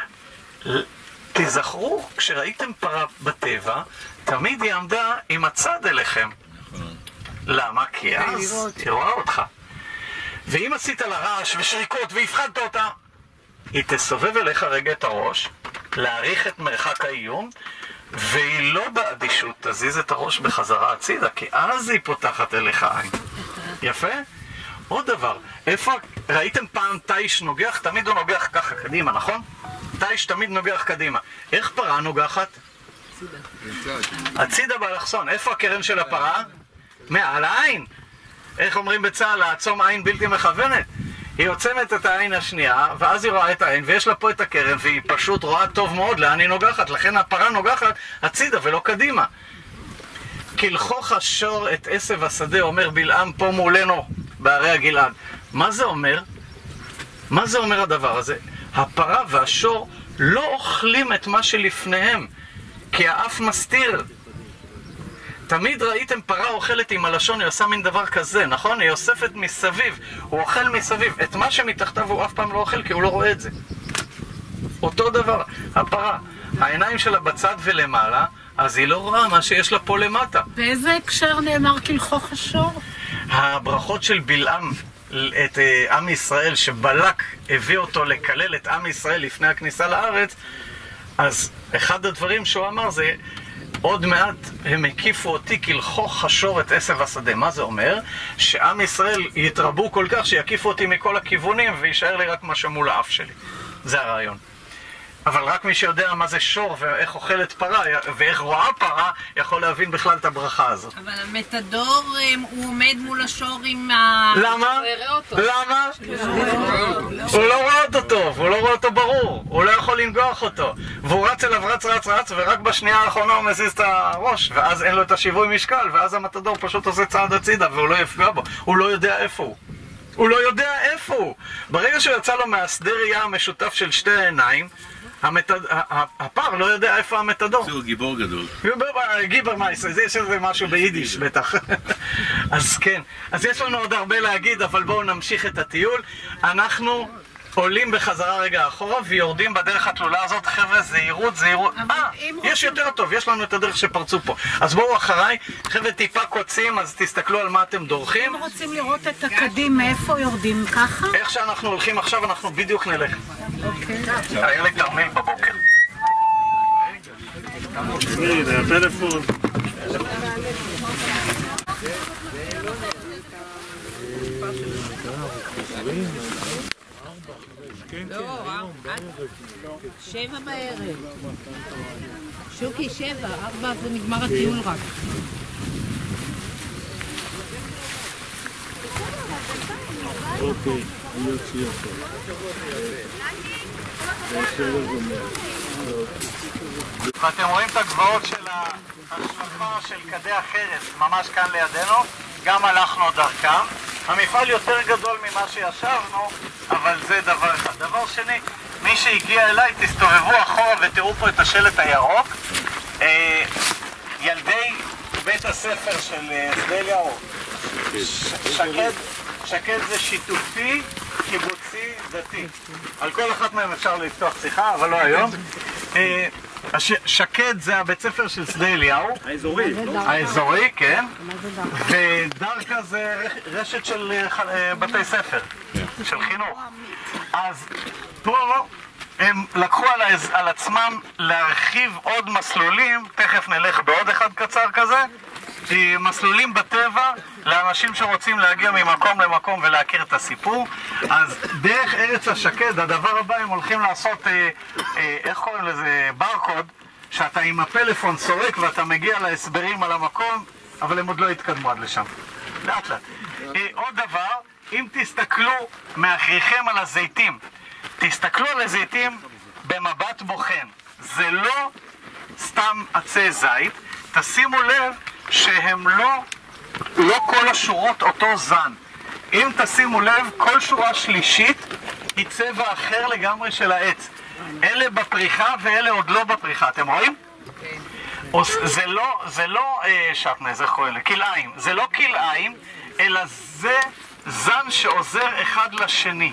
תזכרו, כשראיתם פרה בטבע, תמיד היא עמדה עם הצד אליכם. למה? כי אז היא רואה אותך. ואם עשית לה רעש ושריקות והפחדת אותה, היא תסובב אליך רגע את הראש, להעריך את מרחק האיום, והיא לא באדישות תזיז את הראש בחזרה הצידה, כי אז היא פותחת אליך עין. יפה? עוד דבר, איפה ראיתם פעם טייש נוגח? תמיד הוא נוגח ככה קדימה, נכון? טייש תמיד נוגח קדימה. איך פרה נוגחת? הצידה באלכסון. איפה הקרן של הפרה? מעל העין. איך אומרים בצה"ל? לעצום עין בלתי מכוונת. היא עוצמת את העין השנייה, ואז היא רואה את העין, ויש לה פה את הקרן, והיא פשוט רואה טוב מאוד לאן היא נוגחת. לכן הפרה נוגחת הצידה ולא קדימה. כלכוך השור את עשב השדה, אומר בלעם פה מולנו בערי הגלעד. מה זה אומר? מה זה אומר הדבר הזה? הפרה והשור לא אוכלים את מה שלפניהם, כי האף מסתיר. תמיד ראיתם פרה אוכלת עם הלשון, היא עושה מין דבר כזה, נכון? היא אוספת מסביב, הוא אוכל מסביב. את מה שמתחתיו הוא אף פעם לא אוכל, כי הוא לא רואה את זה. אותו דבר, הפרה, העיניים שלה בצד ולמעלה, אז היא לא רואה מה שיש לה פה למטה. באיזה הקשר נאמר כלכוך השור? הברכות של בלעם את עם ישראל, שבלק הביא אותו לקלל את עם ישראל לפני הכניסה לארץ, אז אחד הדברים שהוא אמר זה, עוד מעט הם הקיפו אותי כלכוך השור את עשב השדה. מה זה אומר? שעם ישראל יתרבו כל כך שיקיפו אותי מכל הכיוונים וישאר לי רק מה שמול האף שלי. זה הרעיון. אבל רק מי שיודע מה זה שור ואיך אוכלת פרה ואיך רואה פרה יכול להבין בכלל את הברכה הזאת. אבל המתדור הוא עומד מול השור עם ה... למה? למה? הוא לא רואה אותו טוב, הוא לא רואה אותו ברור, הוא לא יכול לנגוח אותו, והוא רץ אליו רץ רץ רץ ורק בשנייה האחרונה הוא מזיז את הראש, ואז אין לו את השיווי משקל, ואז המתדור פשוט עושה צעד הצידה והוא לא יפגע בו. הוא לא יודע איפה הוא. הוא לא יודע איפה הוא. ברגע שהוא יצא לו מהשדה ראייה המשותף של שתי העיניים, המתד... הפר לא יודע איפה המתדור. הוא גיבור גדול. גיבר מייס, יש איזה משהו ביידיש בטח. אז כן, אז יש לנו עוד הרבה להגיד, אבל בואו נמשיך את הטיול. אנחנו עולים בחזרה רגע אחורה ויורדים בדרך התלולה הזאת. חבר'ה, זהירות, זהירות. אה, יש יותר טוב, יש לנו את הדרך שפרצו פה. אז בואו אחריי, חבר'ה טיפה קוצים, אז תסתכלו על מה אתם דורכים. אם רוצים לראות את הקדים, מאיפה יורדים ככה? איך שאנחנו הולכים עכשיו, אנחנו בדיוק נלך. היה לי תרמיל בבוקר. זה הפלאפון. שבע בערב. שוקי, שבע, ארבע זה נגמר הטיול רק. אוקיי, אני אוציא אותו. ואתם רואים את הגבעות של ההשלכה של כדי החרס, ממש כאן לידינו, גם הלכנו דרכם. המפעל יותר גדול ממה שישבנו, אבל זה דבר אחד. דבר שני, מי שהגיע אליי, תסתובבו אחורה ותראו פה את השלט הירוק. ילדי בית הספר של שדה אליהו, שקד, שקד זה שיתופי, קיבוצי, דתי. על כל אחת מהם אפשר לפתוח שיחה, אבל לא היום. שקד זה הבית ספר של שדה אליהו. האזורי. האזורי, כן. ודרכה זה רשת של בתי ספר, של חינוך. אז פה הם לקחו על, על עצמם להרחיב עוד מסלולים, תכף נלך בעוד אחד קצר כזה, מסלולים בטבע לאנשים שרוצים להגיע ממקום למקום ולהכיר את הסיפור. אז דרך ארץ השקד, הדבר הבא, הם הולכים לעשות, אה, אה, איך קוראים לזה, ברקוד, שאתה עם הפלאפון סורק ואתה מגיע להסברים על המקום, אבל הם עוד לא התקדמו עד לשם. לאט לאט. אה, עוד דבר, אם תסתכלו מאחריכם על הזיתים, תסתכלו על הזיתים במבט בוחן. זה לא סתם עצי זית, תשימו לב שהם לא, לא כל השורות אותו זן. אם תשימו לב, כל שורה שלישית היא צבע אחר לגמרי של העץ. אלה בפריחה ואלה עוד לא בפריחה, אתם רואים? Okay. זה לא, זה לא אה, שטנז, איך קוראים? כלאיים. זה לא כלאיים, אלא זה זן שעוזר אחד לשני.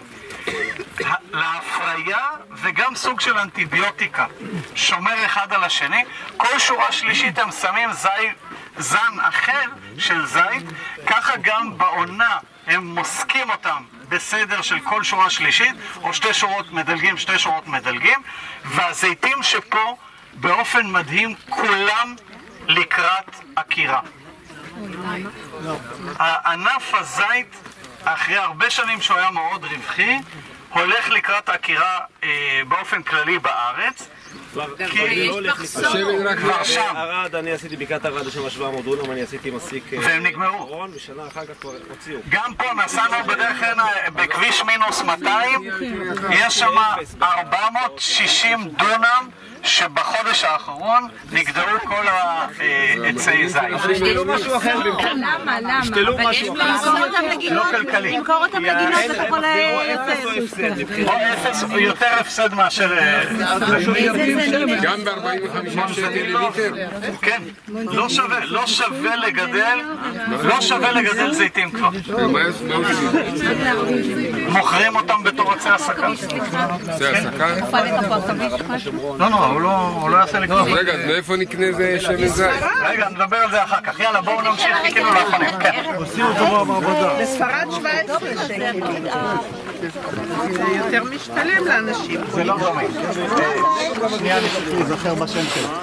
להפריה וגם סוג של אנטיביוטיקה. שומר אחד על השני. כל שורה שלישית הם שמים זית, זן אחר של זית, ככה גם בעונה הם מוסקים אותם בסדר של כל שורה שלישית, או שתי שורות מדלגים, שתי שורות מדלגים, והזיתים שפה באופן מדהים כולם לקראת עקירה. הענף הזית, אחרי הרבה שנים שהוא היה מאוד רווחי, הולך לקראת עקירה אה, באופן כללי בארץ. כבר שם. ערד, אני עשיתי בקעת ערד שם שבע מאות דונם, אני עשיתי מסיק והם נגמרו. ושנה אחר כך כבר הוציאו. גם פה נסענו בדרך הנה בכביש מינוס מאתיים, יש שם ארבע מאות ושישים דונם שבחודש האחרון נגדרו כל העצי זית. השתלו משהו אחר במקום. למה? למה? השתלו משהו אחר. לא כלכלי. למכור אותם לגינות אתה יכול אפס. או אפס, או יותר הפסד מאשר... גם ב-ארבעים וחמישה שקל לליטר? כן, לא שווה, לא שווה לגדל, לא שווה לגדל זיתים כבר. מוכרים אותם בתור עצי הסקה. עצי הסקה? לא, לא, הוא לא יעשה לי כלום. רגע, אז מאיפה נקנה זה שמן זית? רגע, נדבר על זה אחר כך. יאללה, בואו נמשיך, חיכינו לאחרונים. כן. עושים אותו במעבדה. בספרד שבע עשרה שקל. זה יותר משתלם לאנשים. זה לא דומה. שנייה, אני צריך להיזכר בשם שלו.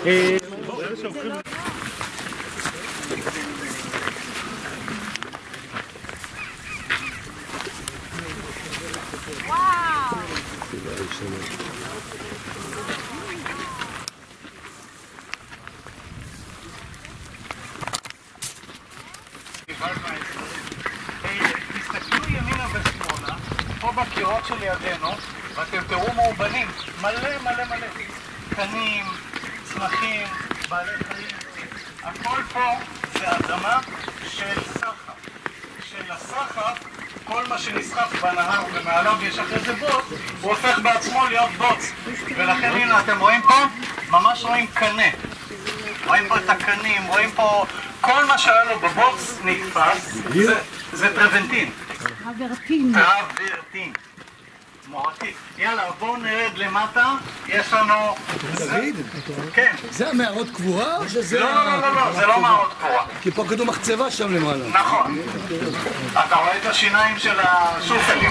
תסתכלו ימינה ושמאלה, פה בקירות של ידינו, ואתם תראו מאובנים, מלא מלא מלא, קנים, צמחים, בעלי חיים, הכל פה זה אדמה של סחף. של הסחף, כל מה שנסחף בנהר ומעליו יש אחרי זה בוץ, הוא הופך בעצמו להיות בוץ. ולכן הנה אתם רואים פה, ממש רואים קנה. רואים פה את הקנים, רואים פה כל מה שהיה לו בבוץ נתפס, זה, זה טרבנטין. טרברטין. טרברטין. מורתי. יאללה, בואו נרד למטה, יש לנו... דוד? כן. זה המערות קבועה או שזה... לא, לא, לא, לא, זה לא מערות קבועה. כי פה כתוב מחצבה שם למעלה. נכון. אתה רואה את השיניים של השופלים.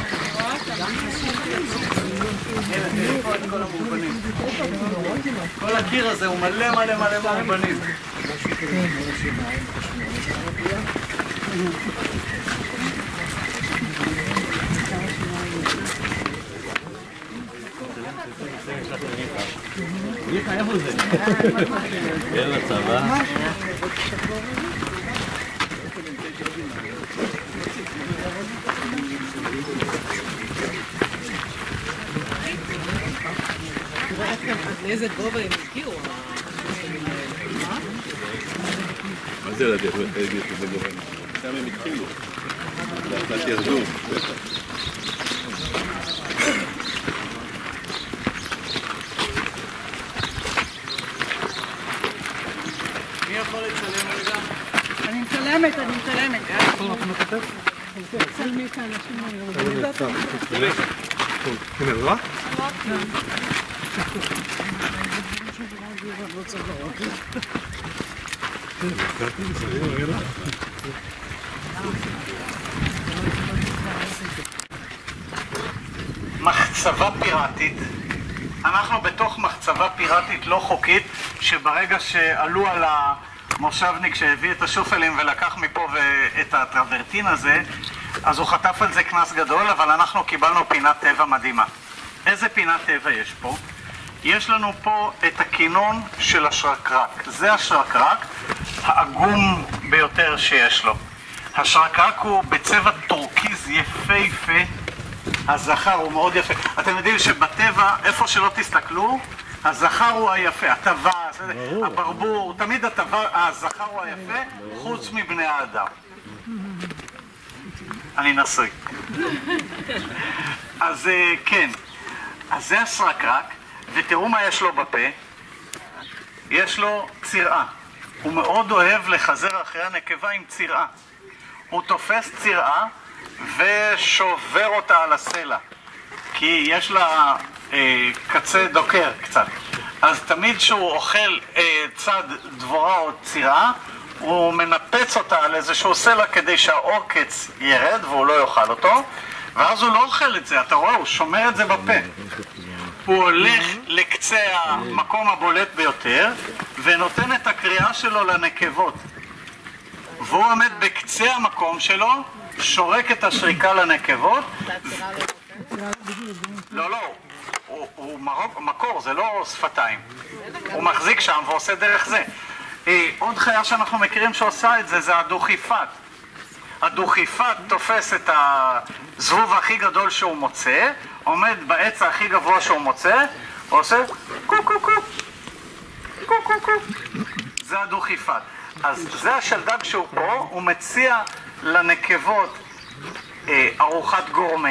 כל הקיר הזה הוא מלא מלא מלא מאובנים. כן, לצבא. לאיזה גובה הם הגיעו? מה זה לדעת? זה גובה. שם הם התחילו. לאט ירדו. מי יכול לצלם רגע? אני מצלמת, אני מצלמת. צלמי את האנשים האלה. מחצבה פיראטית. אנחנו בתוך מחצבה פיראטית לא חוקית, שברגע שעלו על המושבניק שהביא את השופלים ולקח מפה את הטרוורטין הזה, אז הוא חטף על זה קנס גדול, אבל אנחנו קיבלנו פינת טבע מדהימה. איזה פינת טבע יש פה? יש לנו פה את הכינון של השרקרק. זה השרקרק העגום ביותר שיש לו. השרקרק הוא בצבע טורקיז יפהפה. הזכר הוא מאוד יפה. אתם יודעים שבטבע, איפה שלא תסתכלו, הזכר הוא היפה, הטבע, הברבור, תמיד הטבע, הזכר הוא היפה, חוץ מבני האדם. אני נשוי. אז כן, אז זה השרקרק, ותראו מה יש לו בפה. יש לו צירעה. הוא מאוד אוהב לחזר אחרי הנקבה עם צירעה. הוא תופס צירעה ושובר אותה על הסלע, כי יש לה אה, קצה דוקר קצת. אז תמיד שהוא אוכל אה, צד דבורה או צירה, הוא מנפץ אותה על איזשהו סלע כדי שהעוקץ ירד והוא לא יאכל אותו, ואז הוא לא אוכל את זה, אתה רואה, הוא שומר את זה בפה. הוא הולך לקצה המקום הבולט ביותר ונותן את הקריאה שלו לנקבות, והוא עומד בקצה המקום שלו, שורק את השריקה לנקבות. לא, לא, הוא, הוא מרוק, מקור, זה לא שפתיים. הוא מחזיק שם ועושה דרך זה. עוד חיה שאנחנו מכירים שעושה את זה, זה הדוכיפת. הדוכיפת תופס את הזבוב הכי גדול שהוא מוצא, עומד בעץ הכי גבוה שהוא מוצא, ועושה קו קו קו, קו קו קו. זה הדוכיפת. אז זה השלדג שהוא פה, הוא מציע לנקבות אה, ארוחת גורמה,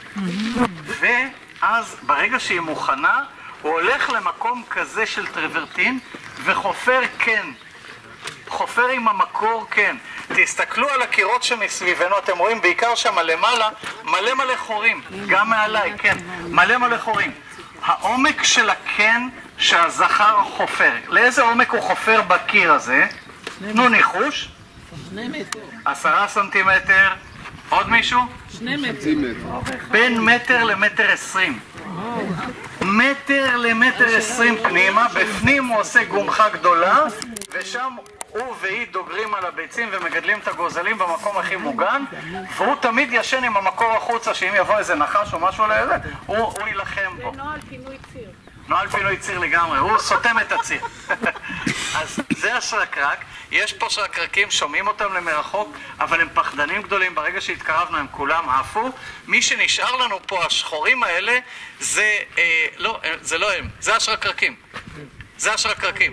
ואז ברגע שהיא מוכנה, הוא הולך למקום כזה של טרוורטין וחופר כן, חופר עם המקור כן. תסתכלו על הקירות שמסביבנו, אתם רואים בעיקר שם למעלה מלא מלא חורים, גם מעליי, כן, מלא מלא חורים. העומק של הקן שהזכר חופר, לאיזה עומק הוא חופר בקיר הזה? תנו ניחוש. שני מטר. עשרה סנטימטר. עוד מישהו? שני מטר. בין מטר למטר עשרים. מטר למטר עשרים פנימה, בפנים הוא עושה גומחה גדולה, ושם הוא והיא דוגרים על הביצים ומגדלים את הגוזלים במקום הכי מוגן, והוא תמיד ישן עם המקור החוצה, שאם יבוא איזה נחש או משהו ליד, הוא, הוא ילחם בו. זה נוהל פינוי ציר. נוהל פינוי ציר לגמרי, הוא סותם את הציר. אז זה השרקרק. יש פה שרקרקים, שומעים אותם למרחוק, אבל הם פחדנים גדולים. ברגע שהתקרבנו הם כולם עפו. מי שנשאר לנו פה, השחורים האלה, זה, אה, לא, זה לא הם, זה השרקרקים. זה השרקרקים.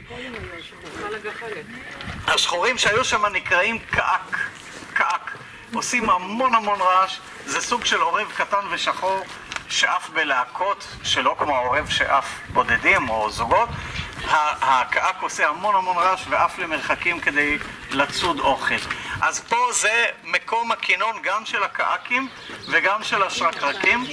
השחורים שהיו שם נקראים קעק. קעק. עושים המון המון רעש. זה סוג של עורב קטן ושחור שאף בלהקות, שלא כמו העורב שאף בודדים או זוגות. הקעק עושה המון המון רעש ואף למרחקים כדי לצוד אוכל. אז פה זה מקום הכינון גם של הקעקים וגם של השרקרקים.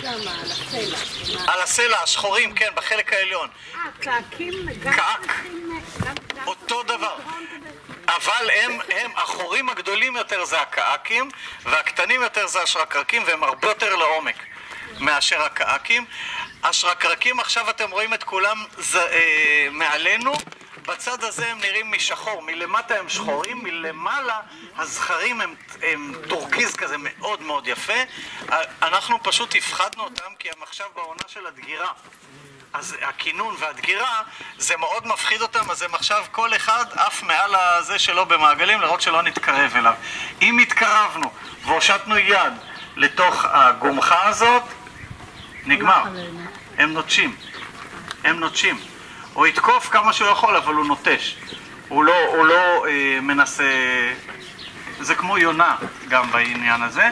על הסלע, השחורים, כן, בחלק העליון. אה, קעקים גם... קעק. אותו דבר. אבל הם, הם, החורים הגדולים יותר זה הקעקים והקטנים יותר זה השרקרקים, והם הרבה יותר לעומק מאשר הקעקים. השרקרקים, עכשיו אתם רואים את כולם זה, אה, מעלינו, בצד הזה הם נראים משחור, מלמטה הם שחורים, מלמעלה הזכרים הם, הם טורקיז כזה מאוד מאוד יפה. אנחנו פשוט הפחדנו אותם כי הם עכשיו בעונה של הדגירה. אז הכינון והדגירה זה מאוד מפחיד אותם, אז הם עכשיו כל אחד אף מעל הזה שלו במעגלים לראות שלא נתקרב אליו. אם התקרבנו והושטנו יד לתוך הגומחה הזאת, נגמר. הם נוטשים. הם נוטשים. הוא יתקוף כמה שהוא יכול, אבל הוא נוטש. הוא לא, הוא לא אה, מנסה... זה כמו יונה גם בעניין הזה.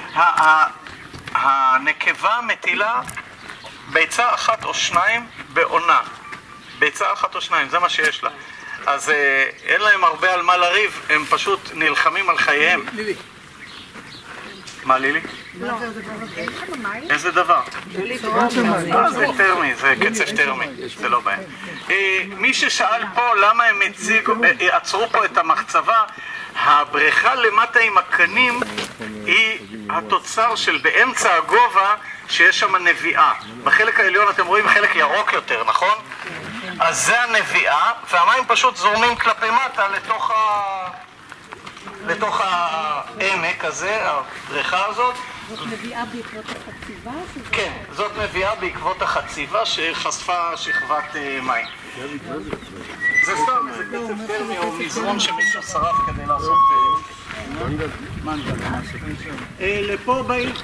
הנקבה מטילה ביצה אחת או שניים בעונה. ביצה אחת או שניים, זה מה שיש לה. אז אה, אין להם הרבה על מה לריב, הם פשוט נלחמים על חייהם. לילי. מה לילי? איזה דבר? אה, זה טרמי, זה קצף טרמי, זה לא בעיה. מי ששאל פה למה הם עצרו פה את המחצבה, הבריכה למטה עם הקנים היא התוצר של באמצע הגובה שיש שם נביאה. בחלק העליון אתם רואים חלק ירוק יותר, נכון? אז זה הנביאה, והמים פשוט זורמים כלפי מטה לתוך ה... לתוך העמק הזה, הבריכה הזאת. זאת מביאה בעקבות החציבה? כן, זאת מביאה בעקבות החציבה שחשפה שכבת מים. זה סתם, זה קצף טרמי או מזרון שמישהו שרף כדי לעשות מנגל. לפה באים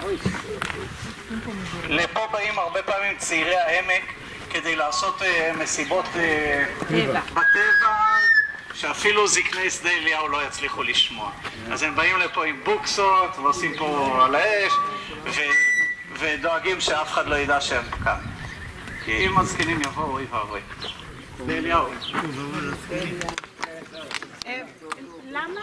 לפה באים הרבה פעמים צעירי העמק כדי לעשות מסיבות בטבע שאפילו זקני שדה אליהו לא יצליחו לשמוע. אז הם באים לפה עם בוקסות ועושים פה על האש ו... ודואגים שאף אחד לא ידע שהם כאן. כי אם הזקנים יבואו, אוי ואבוי. שדה אליהו. למה?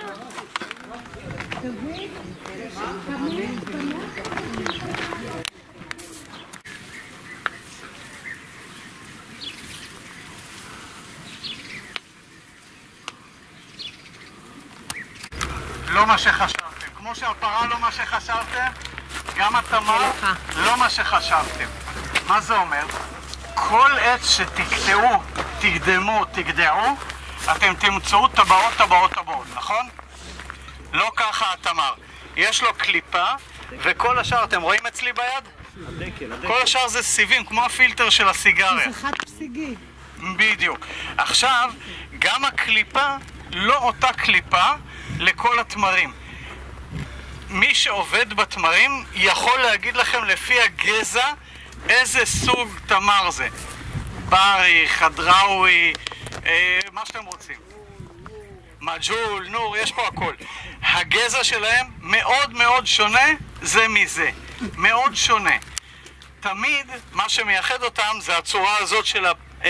לא מה שחשבתם. כמו שהפרה לא מה שחשבתם, גם התמר לא מה שחשבתם. מה זה אומר? כל עץ שתקטעו, תקדמו, תגדעו, אתם תמצאו טבעות, טבעות, טבעות, נכון? לא ככה התמר. יש לו קליפה, וכל השאר, אתם רואים אצלי ביד? הדקל, הדקל. כל השאר זה סיבים, כמו הפילטר של הסיגריה. זה חד פסיגי. בדיוק. עכשיו, גם הקליפה, לא אותה קליפה לכל התמרים. מי שעובד בתמרים יכול להגיד לכם לפי הגזע איזה סוג תמר זה. ברי, חדראוי, אה, מה שאתם רוצים. מג'ול, נור, יש פה הכל. הגזע שלהם מאוד מאוד שונה זה מזה. מאוד שונה. תמיד מה שמייחד אותם זה הצורה הזאת של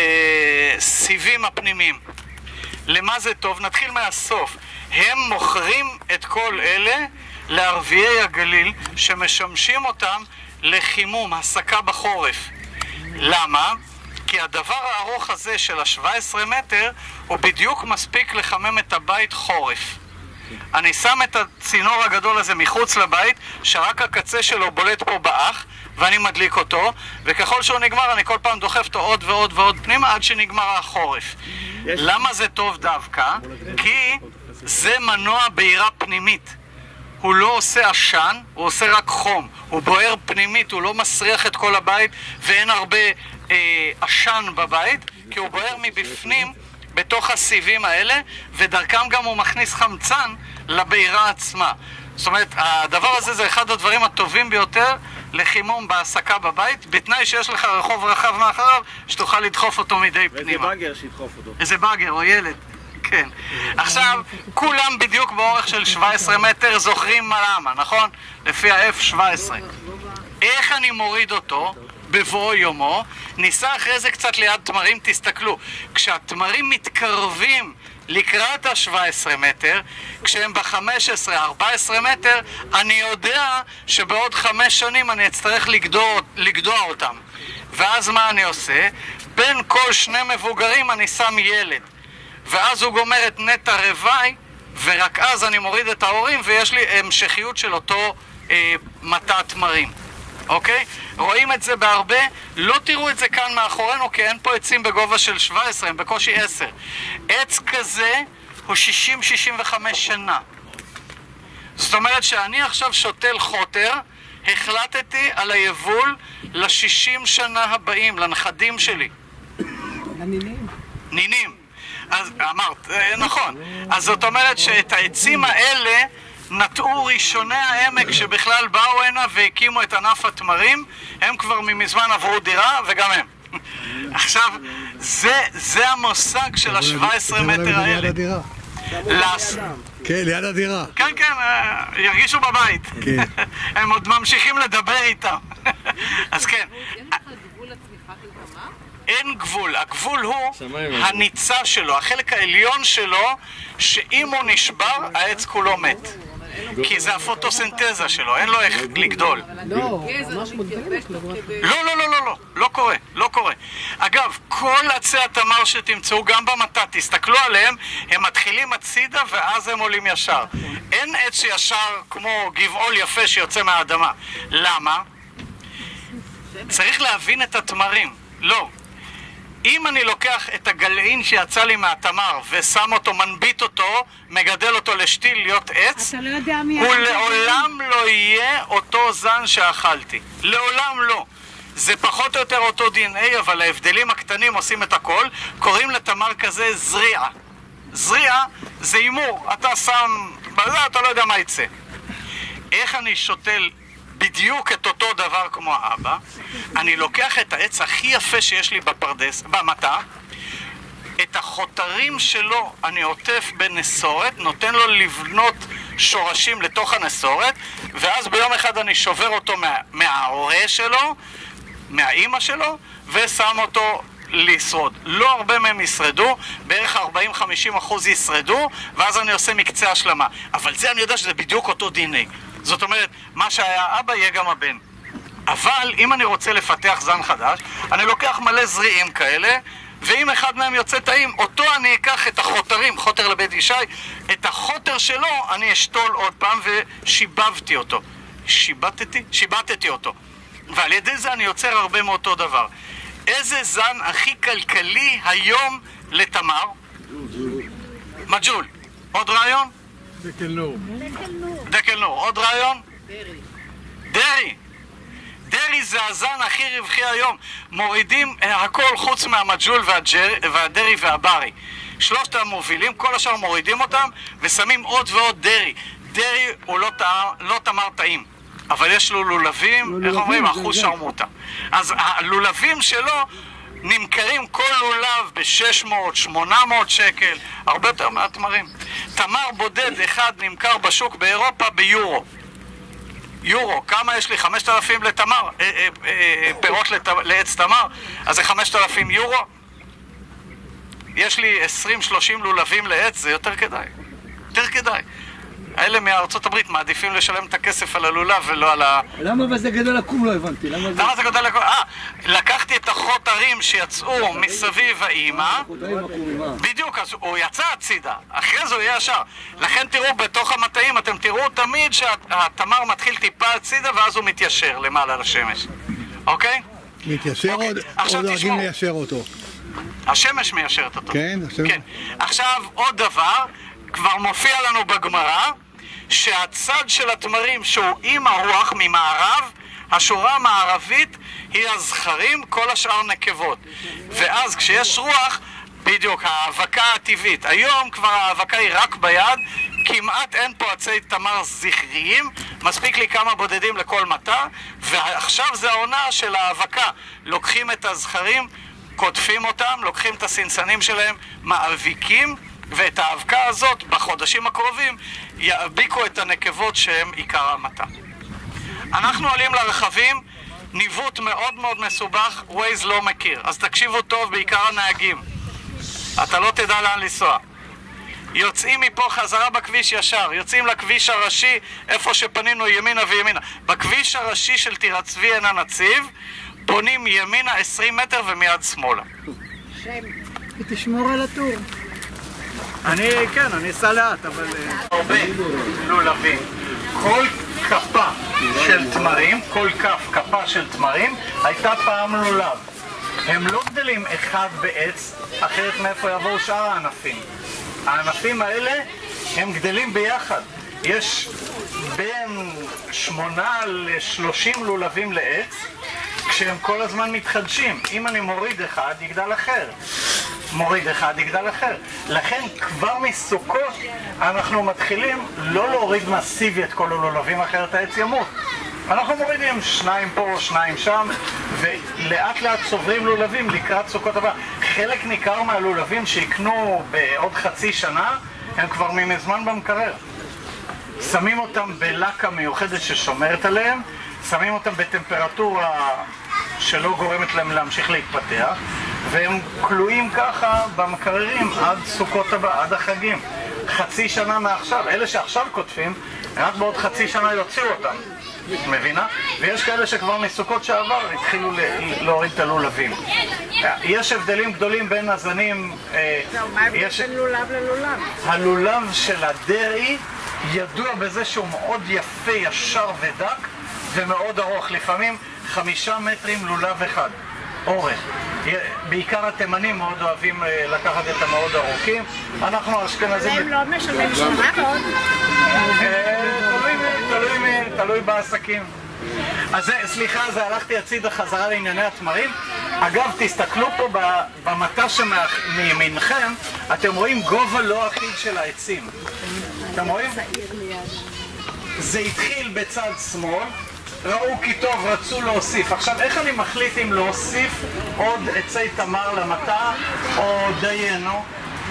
הסיבים הפנימיים. למה זה טוב? נתחיל מהסוף. הם מוכרים את כל אלה לערביי הגליל שמשמשים אותם לחימום, הסקה בחורף. למה? כי הדבר הארוך הזה של ה-שבע עשרה מטר הוא בדיוק מספיק לחמם את הבית חורף. אני שם את הצינור הגדול הזה מחוץ לבית שרק הקצה שלו בולט פה באח ואני מדליק אותו, וככל שהוא נגמר אני כל פעם דוחף אותו עוד ועוד ועוד פנימה עד שנגמר החורף. למה זה טוב דווקא? כי זה מנוע בעירה פנימית. הוא לא עושה עשן, הוא עושה רק חום. הוא בוער פנימית, הוא לא מסריח את כל הבית ואין הרבה אה, עשן בבית, כי הוא בוער מבפנים בתוך הסיבים האלה, ודרכם גם הוא מכניס חמצן לבעירה עצמה. זאת אומרת, הדבר הזה זה אחד הדברים הטובים ביותר לחימום בהסקה בבית, בתנאי שיש לך רחוב רחב מאחריו שתוכל לדחוף אותו מדי פנימה. ואיזה באגר שידחוף אותו. איזה באגר או ילד. כן. עכשיו, כולם בדיוק באורך של שבע עשרה מטר זוכרים למה, נכון? לפי ה-אף שבע עשרה. איך אני מוריד אותו בבוא יומו? ניסה אחרי זה קצת ליד תמרים, תסתכלו. כשהתמרים מתקרבים לקראת ה-שבע עשרה מטר, כשהם ב-חמש עשרה ארבע עשרה מטר, אני יודע שבעוד חמש שנים אני אצטרך לגדוע, לגדוע אותם. ואז מה אני עושה? בין כל שני מבוגרים אני שם ילד. ואז הוא גומר את נטע רווי, ורק אז אני מוריד את ההורים, ויש לי המשכיות של אותו אה, מטע תמרים. אוקיי? רואים את זה בהרבה, לא תראו את זה כאן מאחורינו, כי אין פה עצים בגובה של שבע עשרה, הם בקושי עשר. עץ כזה הוא שישים שישים וחמש שנה. זאת אומרת שאני עכשיו שותל חוטר, החלטתי על היבול ל-שישים שנה הבאים, לנכדים שלי. לנינים. נינים. אז אמרת, נכון. אז זאת אומרת שאת העצים האלה נטעו ראשוני העמק שבכלל באו הנה והקימו את ענף התמרים, הם כבר ממזמן עברו דירה וגם הם. עכשיו, זה, זה המושג של ה-שבע עשרה מטר האלה. לס... כן, ליד הדירה. כן, כן, ירגישו בבית. כן. הם עוד ממשיכים לדבר איתם. אז כן. אין לך גבול לצמיחה של תמר? אין גבול. הגבול הוא הניצה שלו, החלק העליון שלו, שאם הוא נשבר, העץ כולו מת. כי זה הפוטוסינתזה שלו, אין לו איך לגדול. לא, ממש מודגלת. לא, לא, לא, לא, לא, לא קורה, לא קורה. אגב, כל עצי התמר שתמצאו גם במטע, תסתכלו עליהם, הם מתחילים הצידה ואז הם עולים ישר. אין עץ שישר כמו גבעול יפה שיוצא מהאדמה. למה? צריך להבין את התמרים. לא. אם אני לוקח את הגלעין שיצא לי מהתמר ושם אותו, מנביט אותו, מגדל אותו לשתיל להיות עץ, אתה לא יודע מי... הוא לעולם לא יהיה אותו זן שאכלתי. לעולם לא. זה פחות או יותר אותו די אן איי, אבל ההבדלים הקטנים עושים את הכל. קוראים לתמר כזה זריעה. זריעה זה אימור. אתה שם... בזה אתה לא יודע מה יצא. איך אני שותל בדיוק את אותו דבר כמו האבא? אני לוקח את העץ הכי יפה שיש לי בפרדס, במטע, את החותרים שלו אני עוטף בנסורת, נותן לו לבנות שורשים לתוך הנסורת, ואז ביום אחד אני שובר אותו מה, מההורה שלו, מהאימא שלו, ושם אותו לשרוד. לא הרבה מהם ישרדו, בערך ארבעים עד חמישים אחוז ישרדו, ואז אני עושה מקצה השלמה. אבל זה אני יודע שזה בדיוק אותו די אן איי. זאת אומרת, מה שהיה אבא יהיה גם הבן. אבל אם אני רוצה לפתח זן חדש, אני לוקח מלא זריעים כאלה, ואם אחד מהם יוצא טעים, אותו אני אקח את החותרים, חוטר לבית ישי, את החוטר שלו אני אשתול עוד פעם ושיבבתי אותו. שיבטתי? שיבטתי אותו. ועל ידי זה אני יוצר הרבה מאותו דבר. איזה זן הכי כלכלי היום לתמר? מג'ול. עוד רעיון? דקל נור. דקל נור. עוד רעיון? דרי. דרי. דרי זה הזן הכי רווחי היום. מורידים הכל חוץ מהמג'ול והג'ר, והדרי והברי. שלושת המובילים, כל השאר מורידים אותם ושמים עוד ועוד דרי. דרי הוא לא, טע, לא תמר טעים, אבל יש לו לולבים, איך אומרים? אחוז שרמוטה. אז הלולבים שלו נמכרים כל לולב ב-שש מאות שמונה מאות שקל, הרבה יותר מהתמרים. תמר בודד אחד נמכר בשוק באירופה ביורו. יורו, כמה יש לי? חמשת אלפים לתמר, אה, אה, אה, פירות לת... לעץ תמר, אז זה חמשת אלפים יורו. יש לי עשרים שלושים לולבים לעץ, זה יותר כדאי. יותר כדאי. האלה מארצות הברית מעדיפים לשלם את הכסף על הלולב ולא על ה... למה בזה גדל עקום? לא הבנתי. למה זה... למה זה גדל עקום? אה, לקחתי את החותרים שיצאו מסביב האימא. בדיוק, אז הוא יצא הצידה. אחרי זה הוא יהיה ישר. לכן תראו בתוך המטעים, אתם תראו תמיד שהתמר מתחיל טיפה הצידה ואז הוא מתיישר למעלה לשמש. אוקיי? מתיישר עוד דואגים ליישר אותו. השמש מיישרת אותו. כן, השמש. כן. עכשיו עוד דבר, כבר מופיע לנו בגמרא, שהצד של התמרים שהוא עם הרוח ממערב, השורה המערבית היא הזכרים, כל השאר נקבות. ואז כשיש רוח, בדיוק, ההאבקה הטבעית. היום כבר ההאבקה היא רק ביד, כמעט אין פה עצי תמר זכריים, מספיק לי כמה בודדים לכל מטע, ועכשיו זה העונה של ההאבקה. לוקחים את הזכרים, קוטפים אותם, לוקחים את הסנסנים שלהם, מאביקים, ואת האבקה הזאת בחודשים הקרובים יאביקו את הנקבות שהם עיקר המטע. אנחנו עולים לרכבים, ניווט מאוד מאוד מסובך, ווייז לא מכיר, אז תקשיבו טוב, בעיקר הנהגים, אתה לא תדע לאן לנסוע. יוצאים מפה חזרה בכביש ישר, יוצאים לכביש הראשי איפה שפנינו ימינה וימינה, בכביש הראשי של טירת צבי עין הנציב פונים ימינה עשרים מטר ומיד שמאלה. ותשמור על הטור. אני, כן, אני אסע לאט, אבל... הרבה לולבים. כל כפה של תמרים, כל כף, כפה של תמרים, הייתה פעם לולב. הם לא גדלים אחד בעץ, אחרת מאיפה יבואו שאר הענפים. הענפים האלה הם גדלים ביחד. יש בין שמונה לשלושים לולבים לעץ, כשהם כל הזמן מתחדשים. אם אני מוריד אחד, יגדל אחר. מוריד אחד, יגדל אחר. לכן כבר מסוכות אנחנו מתחילים לא להוריד מסיבי את כל הלולבים, אחרת העץ ימות. אנחנו מורידים שניים פה, שניים שם, ולאט לאט צוברים לולבים לקראת סוכות הבא. חלק ניכר מהלולבים שיקנו בעוד חצי שנה, הם כבר ממזמן במקרר. שמים אותם בלקה מיוחדת ששומרת עליהם, שמים אותם בטמפרטורה שלא גורמת להם להמשיך להתפתח, והם כלואים ככה במקררים עד סוכות הבא, עד החגים. חצי שנה מעכשיו, אלה שעכשיו כותבים, רק בעוד חצי שנה יוציאו אותם. מבינה? ויש כאלה שכבר מסוכות שעבר התחילו להוריד את הלולבים. יש הבדלים גדולים בין הזנים. מה ההבדל בין לולב ללולב? הלולב של הדרעי ידוע בזה שהוא מאוד יפה, ישר ודק ומאוד ארוך, לפעמים חמישה מטרים לולב אחד אורך. בעיקר התימנים מאוד אוהבים לקחת את המאוד ארוכים. אנחנו האשכנזים... הם לא משלמים שמונה מאוד. תלוי בעסקים. אז סליחה, זה הלכתי הצידה חזרה לענייני התמרים. אגב, תסתכלו פה במטה שמימינכם, אתם רואים גובה לא אחיד של העצים. אתם רואים? זה התחיל בצד שמאל, ראו כי טוב, רצו להוסיף. עכשיו, איך אני מחליט אם להוסיף עוד עצי תמר למטה או דיינו?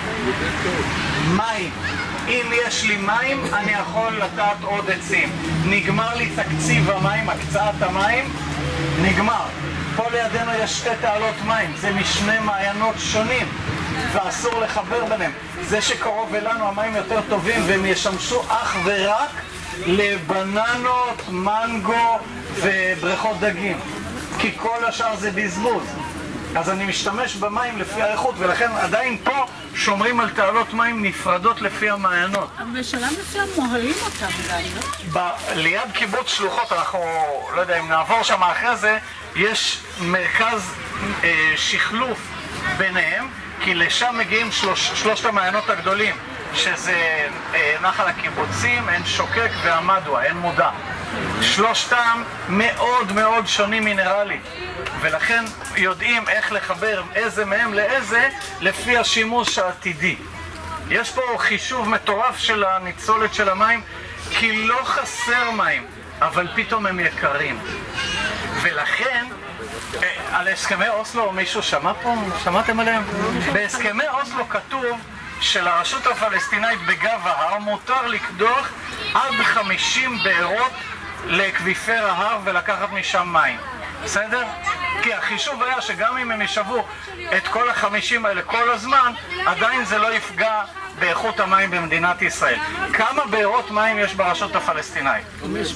מים. אם יש לי מים, אני יכול לתת עוד עצים. נגמר לי תקציב המים, הקצאת המים, נגמר. פה לידינו יש שתי תעלות מים, זה משני מעיינות שונים, ואסור לחבר ביניהם. זה שקרוב אלינו המים יותר טובים, והם ישמשו אך ורק לבננות, מנגו ובריכות דגים. כי כל השאר זה בזבוז. אז אני משתמש במים לפי האיכות, ולכן עדיין פה שומרים על תעלות מים נפרדות לפי המעיינות. אבל בשלב מסוים מוהלים אותם גם, לא? ליד קיבוץ שלוחות, אנחנו, לא יודע אם נעבור שם אחרי זה, יש מרכז אה, שחלוף ביניהם, כי לשם מגיעים שלוש, שלושת המעיינות הגדולים, שזה אה, נחל הקיבוצים, עין שוקק והמדוע, עין מודע. שלושתם מאוד מאוד שונים מינרלית, ולכן יודעים איך לחבר איזה מהם לאיזה לפי השימוש העתידי. יש פה חישוב מטורף של הניצולת של המים, כי לא חסר מים, אבל פתאום הם יקרים. ולכן, על הסכמי אוסלו, מישהו שמע פה? שמעתם עליהם? בהסכמי אוסלו כתוב שלרשות הפלסטינאית בגב ההר מותר לקדוח עד חמישים בארות לאקוויפר ההר ולקחת משם מים. בסדר? כי החישוב היה שגם אם הם ישבו את כל החמישים האלה כל הזמן, עדיין זה לא יפגע באיכות המים במדינת ישראל. כמה בארות מים יש ברשות הפלסטינאית?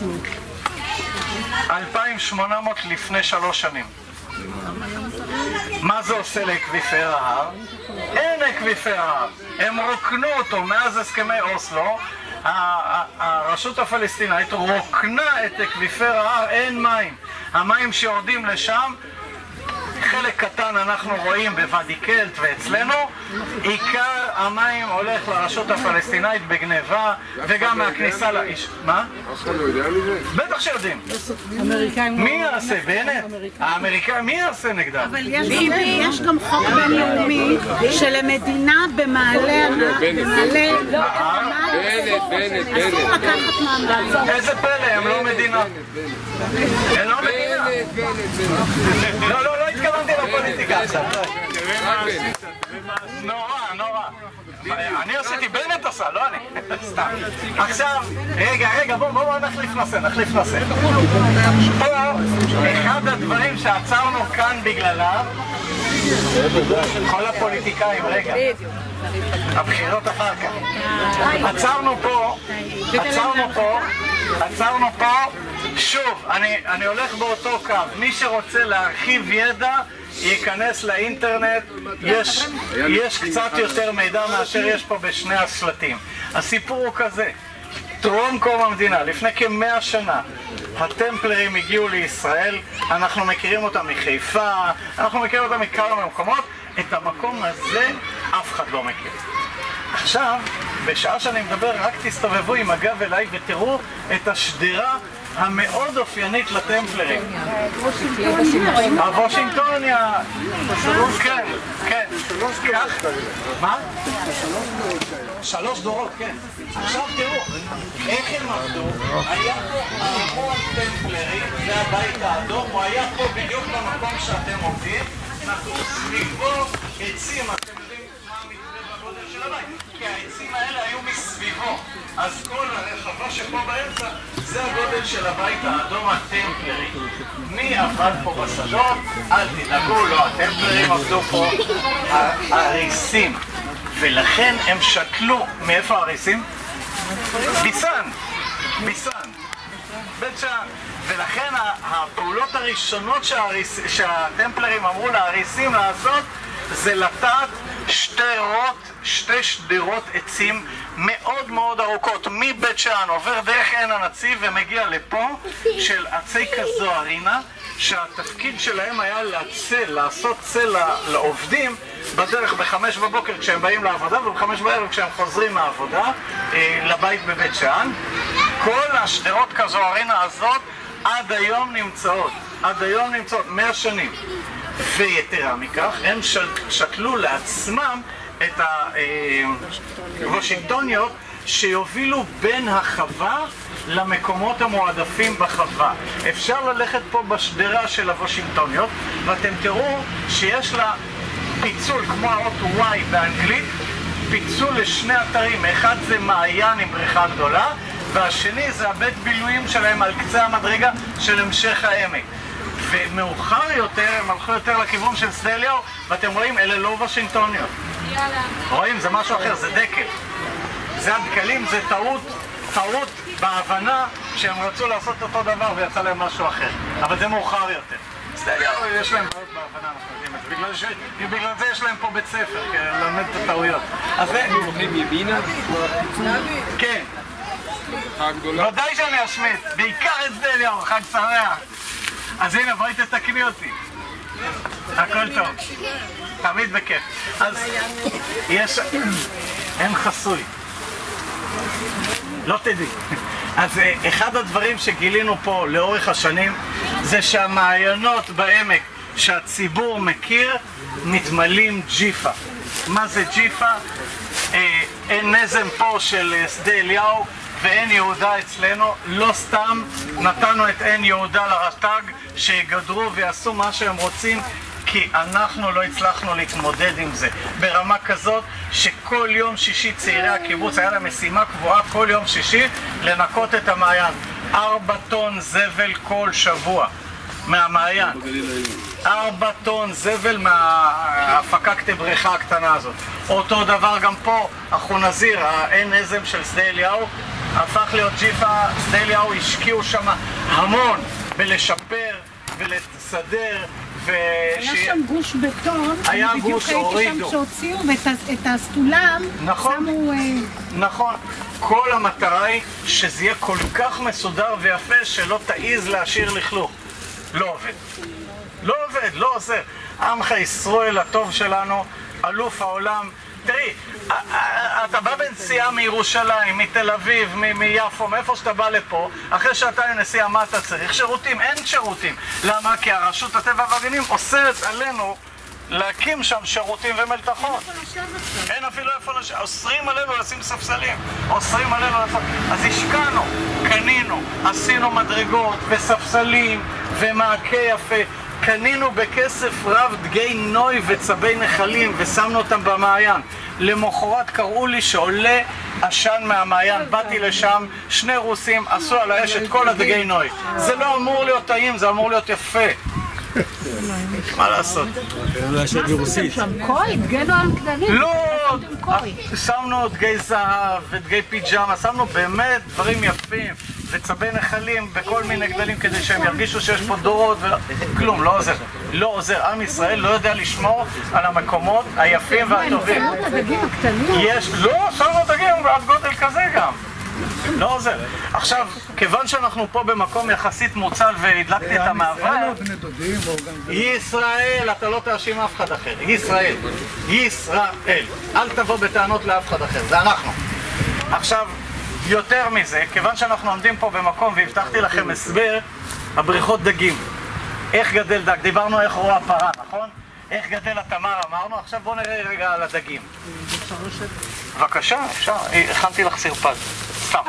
אלפיים ושמונה מאות לפני שלוש שנים. מה זה עושה לאקוויפר ההר? אין אקוויפר ההר. הם רוקנו אותו מאז הסכמי אוסלו. הרשות הפלסטינאית רוקנה את אקוויפר ההר, אין מים. המים שיורדים לשם, חלק קטן אנחנו רואים בוואדי קלט ואצלנו, עיקר המים הולך לרשות הפלסטינאית בגניבה וגם מהכניסה לאיש. מה? בטח שיודעים. מי יעשה? בנט? האמריקאים, מי יעשה נגדם? אבל יש גם חוק בינלאומי שלמדינה במעלה אסור לקחת מעמד. איזה פלא, הם לא מדינה. הם לא מדינה. לא, לא, לא התכוונתי לפוליטיקה עכשיו. נורא, נורא. אני עשיתי, בנט עשה, לא אני. סתם. עכשיו, רגע, רגע, בואו, בואו נחליף נושא, נחליף נושא. פה, אחד הדברים שעצרנו כאן בגללם, כל הפוליטיקאים, רגע. הבחירות אחר כך. עצרנו פה, עצרנו פה, עצרנו פה, שוב, אני, אני הולך באותו קו. מי שרוצה להרחיב ידע, ייכנס לאינטרנט, יש, יש קצת יותר מידע מאשר יש פה בשני השלטים. הסיפור הוא כזה, טרום קום המדינה, לפני כמאה שנה, הטמפלרים הגיעו לישראל, אנחנו מכירים אותם מחיפה, אנחנו מכירים אותם מכמה מקומות, את המקום הזה אף אחד לא מכיר. עכשיו, בשעה שאני מדבר, רק תסתובבו עם הגב אליי ותראו את השדרה המאוד אופיינית לטמפלרים. הוושינגטוניה. כן, כן. מה? שלוש דורות, כן. עכשיו תראו, איך הם עבדו? היה פה המון טמפלרים, זה הבית האדום, הוא היה פה בדיוק במקום שאתם עובדים, אנחנו סביבו עצים, אתם יודעים מה המתווה בגודל של הבית, כי העצים האלה היו מסביבו, אז כל הרחבה שפה באמצע זה הגודל של הבית האדום הטמפלרי. מי עבד פה בשדות? אל תדאגו, לא הטמפלרים עבדו פה, הריסים. ולכן הם שתלו, מאיפה הריסים? ביסן, ביסן, בית שאן. ולכן הפעולות הראשונות שהריס, שהטמפלרים אמרו להריסים לעשות זה לטעת שדרות, שתי שדרות עצים מאוד מאוד ארוכות מבית שאן, עובר דרך עין הנציב ומגיע לפה של עצי כזוהרינה, שהתפקיד שלהם היה לצל, לעשות צל לעובדים בדרך בחמש בבוקר כשהם באים לעבודה ובחמש בערב כשהם חוזרים מהעבודה אה, לבית בבית שאן. כל השדרות כזוהרינה הזאת עד היום נמצאות, עד היום נמצאות מאה שנים. ויתרה מכך, הם שתלו לעצמם את הוושינגטוניות שיובילו בין החווה למקומות המועדפים בחווה. אפשר ללכת פה בשדרה של הוושינגטוניות ואתם תראו שיש לה פיצול כמו האות Y באנגלית, פיצול לשני אתרים, אחד זה מעיין עם בריכה גדולה והשני זה הבית בילויים שלהם על קצה המדרגה של המשך העמק. ומאוחר יותר הם הלכו יותר לכיוון של שדה אליהו ואתם רואים אלה לא וושינגטוניות, רואים זה משהו אחר, זה דקל, זה הדקלים, זה טעות, טעות בהבנה שהם רצו לעשות אותו דבר ויצא להם משהו אחר, אבל זה מאוחר יותר. שדה אליהו יש להם בעיות בהבנה, אנחנו יודעים את זה, בגלל, ש... בגלל זה יש להם פה בית ספר, כי ללמד את הטעויות. אז זה... אנחנו הולכים ימינה? כן. חג גדולה? ודאי שאני אשמיץ, בעיקר את שדה אליהו, חג שמח. אז הנה, בואי תתקני אותי. הכל טוב. תמיד בכיף. אז יש... אין חסוי. לא תדעי. אז אחד הדברים שגילינו פה לאורך השנים זה שהמעיינות בעמק שהציבור מכיר מתמלאים ג'יפה. מה זה ג'יפה? אין נזם פה של שדה אליהו ועין יהודה אצלנו, לא סתם נתנו את עין יהודה לרט"ג שיגדרו ויעשו מה שהם רוצים, כי אנחנו לא הצלחנו להתמודד עם זה ברמה כזאת שכל יום שישי צעירי הקיבוץ היה להם משימה קבועה כל יום שישי לנקות את המעיין. ארבע טון זבל כל שבוע מהמעיין, ארבע טון זבל מההפקקת בריכה הקטנה הזאת. אותו דבר גם פה, החונזיר, העין נזם של שדה אליהו הפך להיות ג'יפה. שדה אליהו השקיעו שם המון בלשפר ולסדר. היה שם גוש בטון, היה בדיוק גוש, הייתי הורידו. שם שהוציאו ואת הסטולם נכון, שמו... נכון. כל המטרה היא שזה יהיה כל כך מסודר ויפה שלא תעיז להשאיר לכלוך. לא עובד. לא עובד, לא עוזר. עמך ישראל הטוב שלנו, אלוף העולם. תראי, אתה בא בנסיעה מירושלים, מתל אביב, מיפו, מאיפה שאתה בא לפה, אחרי שעתיים נסיעה מה אתה צריך? שירותים, אין שירותים. למה? כי הרשות הטבע והגנים אוסרת עלינו להקים שם שירותים ומלתחות. אין אפילו איפה לשבת. אוסרים עלינו לשים ספסלים. אוסרים עלינו איפה... אז השקענו, קנינו, עשינו מדרגות וספסלים ומעקה יפה. קנינו בכסף רב דגי נוי וצבי נחלים ושמנו אותם במעיין. למחרת קראו לי שעולה עשן מהמעיין, באתי לשם, שני רוסים עשו על האש את כל הדגי נוי. זה לא אמור להיות טעים, זה אמור להיות יפה. מה לעשות? מה עשיתם שם? קוי? דגנו על כדרים? לא! שמנו דגי זהב ודגי פיג'מה, שמנו באמת דברים יפים וצבי נחלים בכל מיני גדלים כדי שהם ירגישו שיש פה דורות וכלום, לא עוזר. לא עוזר. עם ישראל לא יודע לשמור על המקומות היפים והטובים. שמו את הדגים הקטנים? יש, לא, שמו דגים בעד גודל כזה גם. לא עוזר. עכשיו, כיוון שאנחנו פה במקום יחסית מוצל והדלקתי את המעבר, ישראל, אתה לא תאשים אף אחד אחר. ישראל. ישראל. אל תבוא בטענות לאף אחד אחר. זה אנחנו. עכשיו, יותר מזה, כיוון שאנחנו עומדים פה במקום והבטחתי לכם הסבר, הבריכות דגים. איך גדל דג? דיברנו איך רואה פרה, נכון? איך גדל התמר אמרנו, עכשיו בואו נראה רגע על הדגים. בבקשה, אפשר, הכנתי לך סרפד, סתם.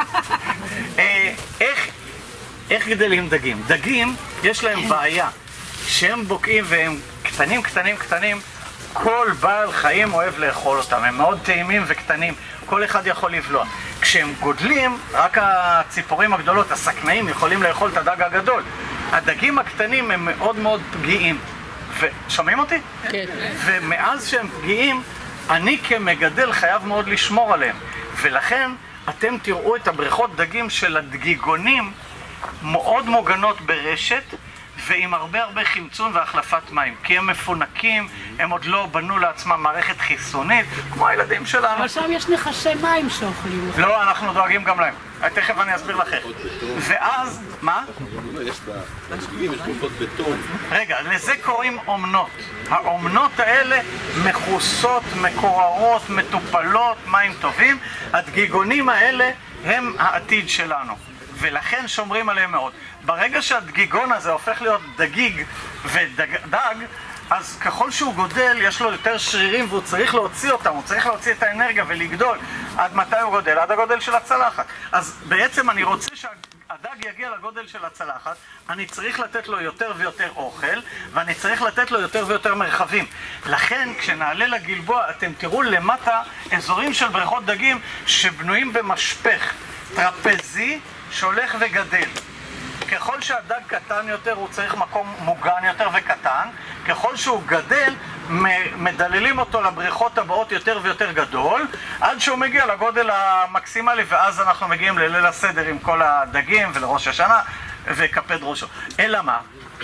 איך, איך גדלים דגים? דגים, יש להם בעיה. שהם בוקעים והם קטנים, קטנים, קטנים, כל בעל חיים אוהב לאכול אותם. הם מאוד טעימים וקטנים, כל אחד יכול לבלוע. כשהם גודלים, רק הציפורים הגדולות, הסכנאים, יכולים לאכול את הדג הגדול. הדגים הקטנים הם מאוד מאוד פגיעים. ושומעים אותי? כן. ומאז שהם פגיעים, אני כמגדל חייב מאוד לשמור עליהם. ולכן אתם תראו את הבריכות דגים של הדגיגונים מאוד מוגנות ברשת, ועם הרבה הרבה חמצון והחלפת מים. כי הם מפונקים, הם עוד לא בנו לעצמם מערכת חיסונית, כמו הילדים שלנו. אבל שם יש נחשי מים שאוכלים. לא, אנחנו דואגים גם להם. תכף אני אסביר לכם. ואז, מה? יש בדגים, יש בריכות בטון. רגע, לזה קוראים אומנות. האומנות האלה מכוסות, מקוררות, מטופלות, מים טובים. הדגיגונים האלה הם העתיד שלנו. ולכן שומרים עליהם מאוד. ברגע שהדגיגון הזה הופך להיות דגיג ודג, אז ככל שהוא גודל, יש לו יותר שרירים והוא צריך להוציא אותם, הוא צריך להוציא את האנרגיה ולגדול. עד מתי הוא גודל? עד הגודל של הצלחת. אז בעצם אני רוצה שהדג יגיע לגודל של הצלחת, אני צריך לתת לו יותר ויותר אוכל, ואני צריך לתת לו יותר ויותר מרחבים. לכן, כשנעלה לגלבוע, אתם תראו למטה אזורים של בריכות דגים שבנויים במשפך טרפזי שהולך וגדל. ככל שהדג קטן יותר, הוא צריך מקום מוגן יותר וקטן. ככל שהוא גדל, מדללים אותו לבריכות הבאות יותר ויותר גדול, עד שהוא מגיע לגודל המקסימלי, ואז אנחנו מגיעים לליל הסדר עם כל הדגים ולראש השנה וכפד ראשו. אלא מה?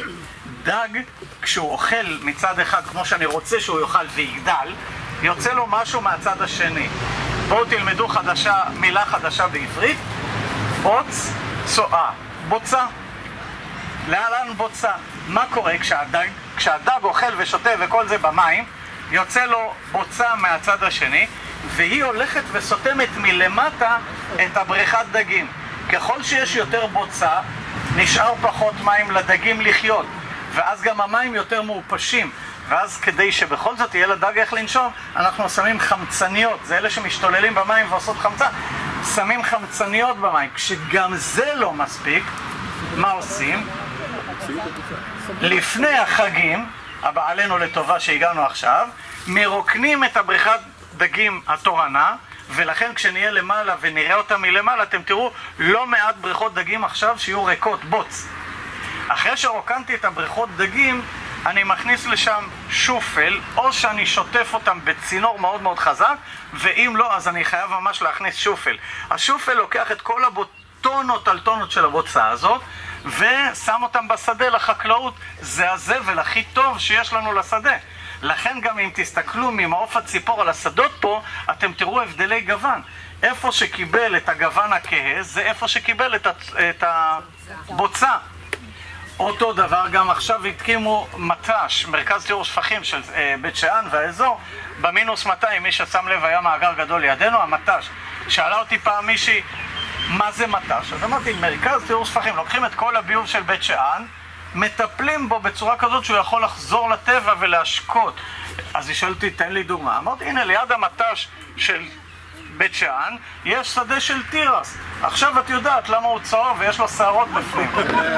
דג, כשהוא אוכל מצד אחד כמו שאני רוצה שהוא יאכל ויגדל, יוצא לו משהו מהצד השני. בואו תלמדו חדשה, מילה חדשה בעברית. בוץ, צואה. בוצה. להלן בוצה. מה קורה כשהדג, כשהדג אוכל ושותה וכל זה במים, יוצא לו בוצה מהצד השני, והיא הולכת וסותמת מלמטה את הבריכת דגים. ככל שיש יותר בוצה, נשאר פחות מים לדגים לחיות, ואז גם המים יותר מעופשים. ואז כדי שבכל זאת יהיה לדג איך לנשום, אנחנו שמים חמצניות. זה אלה שמשתוללים במים ועושות חמצן. שמים חמצניות במים. כשגם זה לא מספיק, מה עושים? לפני החגים, הבא עלינו לטובה שהגענו עכשיו, מרוקנים את הבריכת דגים התורנה, ולכן כשנהיה למעלה ונראה אותה מלמעלה, אתם תראו לא מעט בריכות דגים עכשיו שיהיו ריקות, בוץ. אחרי שרוקנתי את הבריכות דגים, אני מכניס לשם שופל, או שאני שוטף אותם בצינור מאוד מאוד חזק, ואם לא, אז אני חייב ממש להכניס שופל. השופל לוקח את כל הבוטונות על טונות של הבוצה הזאת, ושם אותם בשדה לחקלאות. זה הזבל הכי טוב שיש לנו לשדה. לכן גם אם תסתכלו ממעוף הציפור על השדות פה, אתם תראו הבדלי גוון. איפה שקיבל את הגוון הכהה, זה איפה שקיבל את, את הבוצה. אותו דבר גם עכשיו הקימו מט"ש, מרכז טיהור שפכים של אה, בית שאן והאזור, במינוס מאתיים, מי ששם לב היה מאגר גדול לידינו, המט"ש. שאלה אותי פעם מישהי, מה זה מט"ש? אז אמרתי, מרכז טיהור שפכים, לוקחים את כל הביוב של בית שאן, מטפלים בו בצורה כזאת שהוא יכול לחזור לטבע ולהשקות. אז היא שאלתי, תן לי דוגמה. אמרתי, הנה, ליד המט"ש של בית שאן, יש שדה של תירס. עכשיו את יודעת למה הוא צהוב ויש לו שערות בפנים.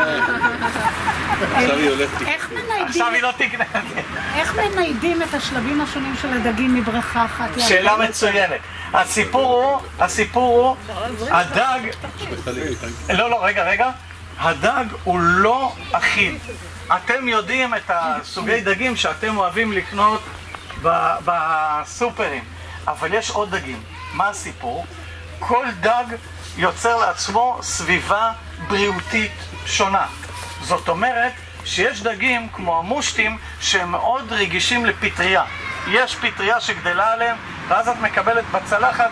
עכשיו היא הולכת. עכשיו היא לא תקנה את זה. איך מניידים את השלבים השונים של הדגים מבריכה אחת? שאלה מצוינת. הסיפור הוא, הסיפור הוא, הדג... לא, לא, רגע, רגע. הדג הוא לא אחיד. אתם יודעים את הסוגי דגים שאתם אוהבים לקנות בסופרים. אבל יש עוד דגים. מה הסיפור? כל דג יוצר לעצמו סביבה בריאותית שונה. זאת אומרת שיש דגים כמו המושטים שהם מאוד רגישים לפטריה. יש פטריה שגדלה עליהם, ואז את מקבלת בצלחת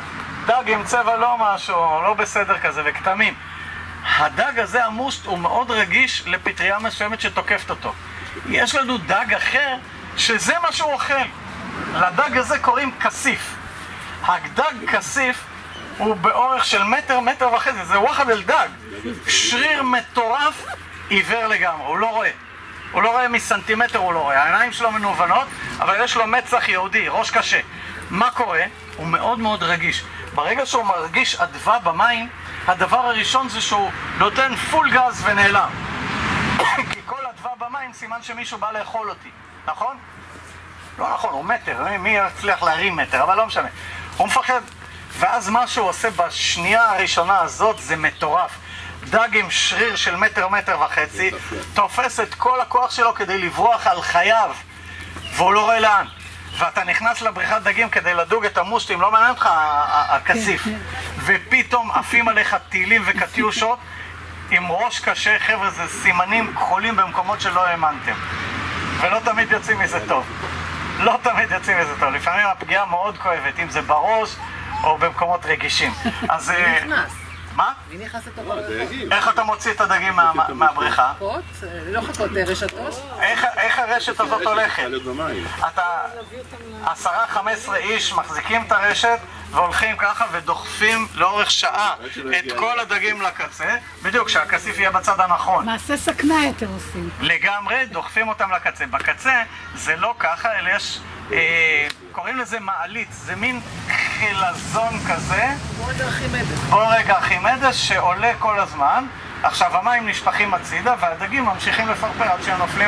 דג עם צבע לא משהו, לא בסדר כזה, וכתמים. הדג הזה, המושט, הוא מאוד רגיש לפטריה מסוימת שתוקפת אותו. יש לנו דג אחר שזה מה שהוא אוכל. לדג הזה קוראים כסיף. הדג כסיף הוא באורך של מטר, מטר וחצי, זה וואחד אל דג. שריר מטורף, עיוור לגמרי, הוא לא רואה. הוא לא רואה מסנטימטר, הוא לא רואה. העיניים שלו מנוונות, אבל יש לו מצח יהודי, ראש קשה. מה קורה? הוא מאוד מאוד רגיש. ברגע שהוא מרגיש אדווה במים, הדבר הראשון זה שהוא נותן פול גז ונעלם. כי כל אדווה במים סימן שמישהו בא לאכול אותי, נכון? לא נכון, הוא מטר, מי יצליח להרים מטר, אבל לא משנה. הוא מפחד. ואז מה שהוא עושה בשנייה הראשונה הזאת זה מטורף. דג עם שריר של מטר, מטר וחצי, תופס את כל הכוח שלו כדי לברוח על חייו, והוא לא רואה לאן. ואתה נכנס לבריכת דגים כדי לדוג את המושטים, לא מעניין אותך הכסיף. ופתאום עפים עליך טילים וקטיושות עם ראש קשה. חבר'ה, זה סימנים כחולים במקומות שלא האמנתם. ולא תמיד יוצאים מזה טוב. לא תמיד יוצאים מזה טוב. לפעמים הפגיעה מאוד כואבת, אם זה בראש או במקומות רגישים. אז... נכנס. מה? מי נכנס לתוך הבריכה? איך אתה מוציא את הדגים מהבריכה? חכות? לא חכות, רשתות? איך הרשת הזאת הולכת? אתה... עשרה, חמש עשרה איש מחזיקים את הרשת והולכים ככה ודוחפים לאורך שעה את כל הדגים לקצה, בדיוק, שהכסיף יהיה בצד הנכון. מעשה סכנה יותר עושים. לגמרי, דוחפים אותם לקצה. בקצה זה לא ככה, אלא יש... אה, קוראים לזה מעלית, זה מין חילזון כזה. בורג ארכימדס. בורג ארכימדס שעולה כל הזמן. עכשיו המים נשפכים הצידה והדגים ממשיכים לפרפר עד שהם נופלים